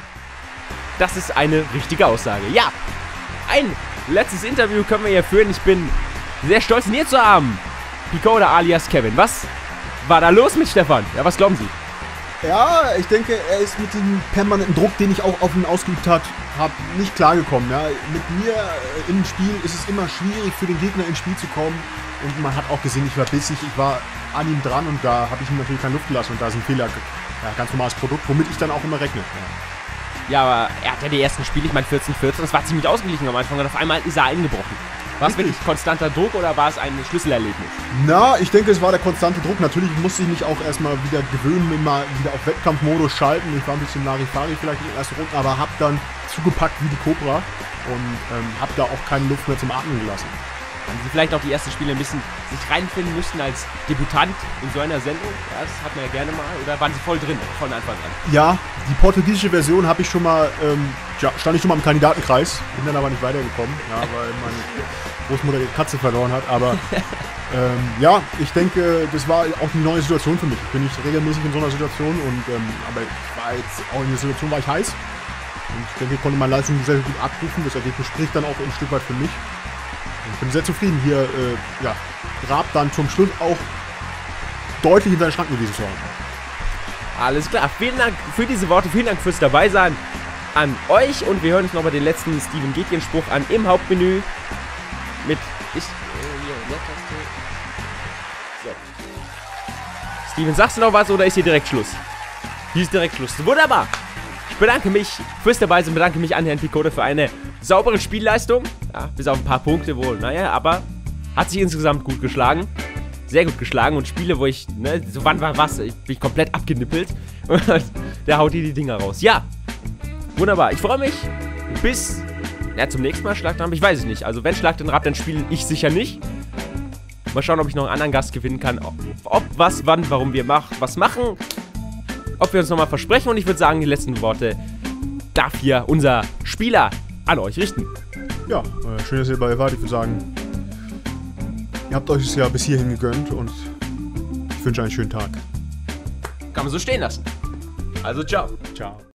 Das ist eine richtige Aussage. Ja, ein letztes Interview können wir hier führen. Ich bin sehr stolz, ihn hier zu haben. Picoda alias Kevin. Was war da los mit Stefan? Ja, was glauben Sie? Ja, ich denke, er ist mit dem permanenten Druck, den ich auch auf ihn ausgeübt habe, nicht klargekommen. Ja. Mit mir im Spiel ist es immer schwierig für den Gegner ins Spiel zu kommen. Und man hat auch gesehen, ich war bissig, ich war an ihm dran und da habe ich ihm natürlich keine Luft gelassen. Und da ist ein Fehler, ja, ganz normales Produkt, womit ich dann auch immer rechne. Ja. Ja, aber er hat ja die ersten Spiele, ich meine 14-14, das war ziemlich ausgeglichen am Anfang und auf einmal ist er eingebrochen. War es wirklich konstanter Druck oder war es ein Schlüsselerlebnis? Na, ich denke, es war der konstante Druck. Natürlich musste ich mich auch erstmal wieder gewöhnen, immer wieder auf Wettkampfmodus schalten. Ich war ein bisschen Larifari vielleicht in den ersten Runden, aber habe dann zugepackt wie die Cobra und habe da auch keine Luft mehr zum Atmen gelassen. Haben Sie vielleicht auch die ersten Spiele ein bisschen sich reinfinden müssen als Debütant in so einer Sendung? Ja, das hat man ja gerne mal. Oder waren Sie voll drin von Anfang an? Ja, die portugiesische Version habe ich schon mal, stand ich schon mal im Kandidatenkreis, bin dann aber nicht weitergekommen, ja, weil meine Großmutter die Katze verloren hat. Aber ja, ich denke, das war auch eine neue Situation für mich. Ich bin nicht regelmäßig in so einer Situation, und aber ich war jetzt auch in der Situation, war ich heiß. Und ich denke, ich konnte meine Leistung sehr gut abrufen. Das Ergebnis spricht dann auch ein Stück weit für mich. Ich bin sehr zufrieden, hier Raab dann zum Schluss auch deutlich in seinen Schranken gewesen zu haben. Alles klar, vielen Dank für diese Worte, vielen Dank fürs Dabeisein an euch und wir hören uns nochmal den letzten Steven Gätjen-Spruch an im Hauptmenü mit so. Steven, sagst du noch was oder ist hier direkt Schluss? Hier ist direkt Schluss. Wunderbar! Ich bedanke mich fürs Dabeisein, bedanke mich an Herrn Picoda für eine saubere Spielleistung. Ja, bis auf ein paar Punkte wohl, naja, aber hat sich insgesamt gut geschlagen. Sehr gut geschlagen und Spiele, wo ich, ne, so wann war was, ich bin komplett abgenippelt. Der haut hier die Dinger raus. Ja, wunderbar. Ich freue mich. Bis zum nächsten Mal Schlag den Raab. Ich weiß es nicht. Also wenn Schlag den Raab, dann spiele ich sicher nicht. Mal schauen, ob ich noch einen anderen Gast gewinnen kann. Ob was, wann, warum wir was machen. Ob wir uns nochmal versprechen. Und ich würde sagen, die letzten Worte darf hier unser Spieler an euch richten. Ja, schön, dass ihr dabei wart. Ich würde sagen, ihr habt euch es ja bis hierhin gegönnt und ich wünsche einen schönen Tag. Kann man so stehen lassen. Also, ciao. Ciao.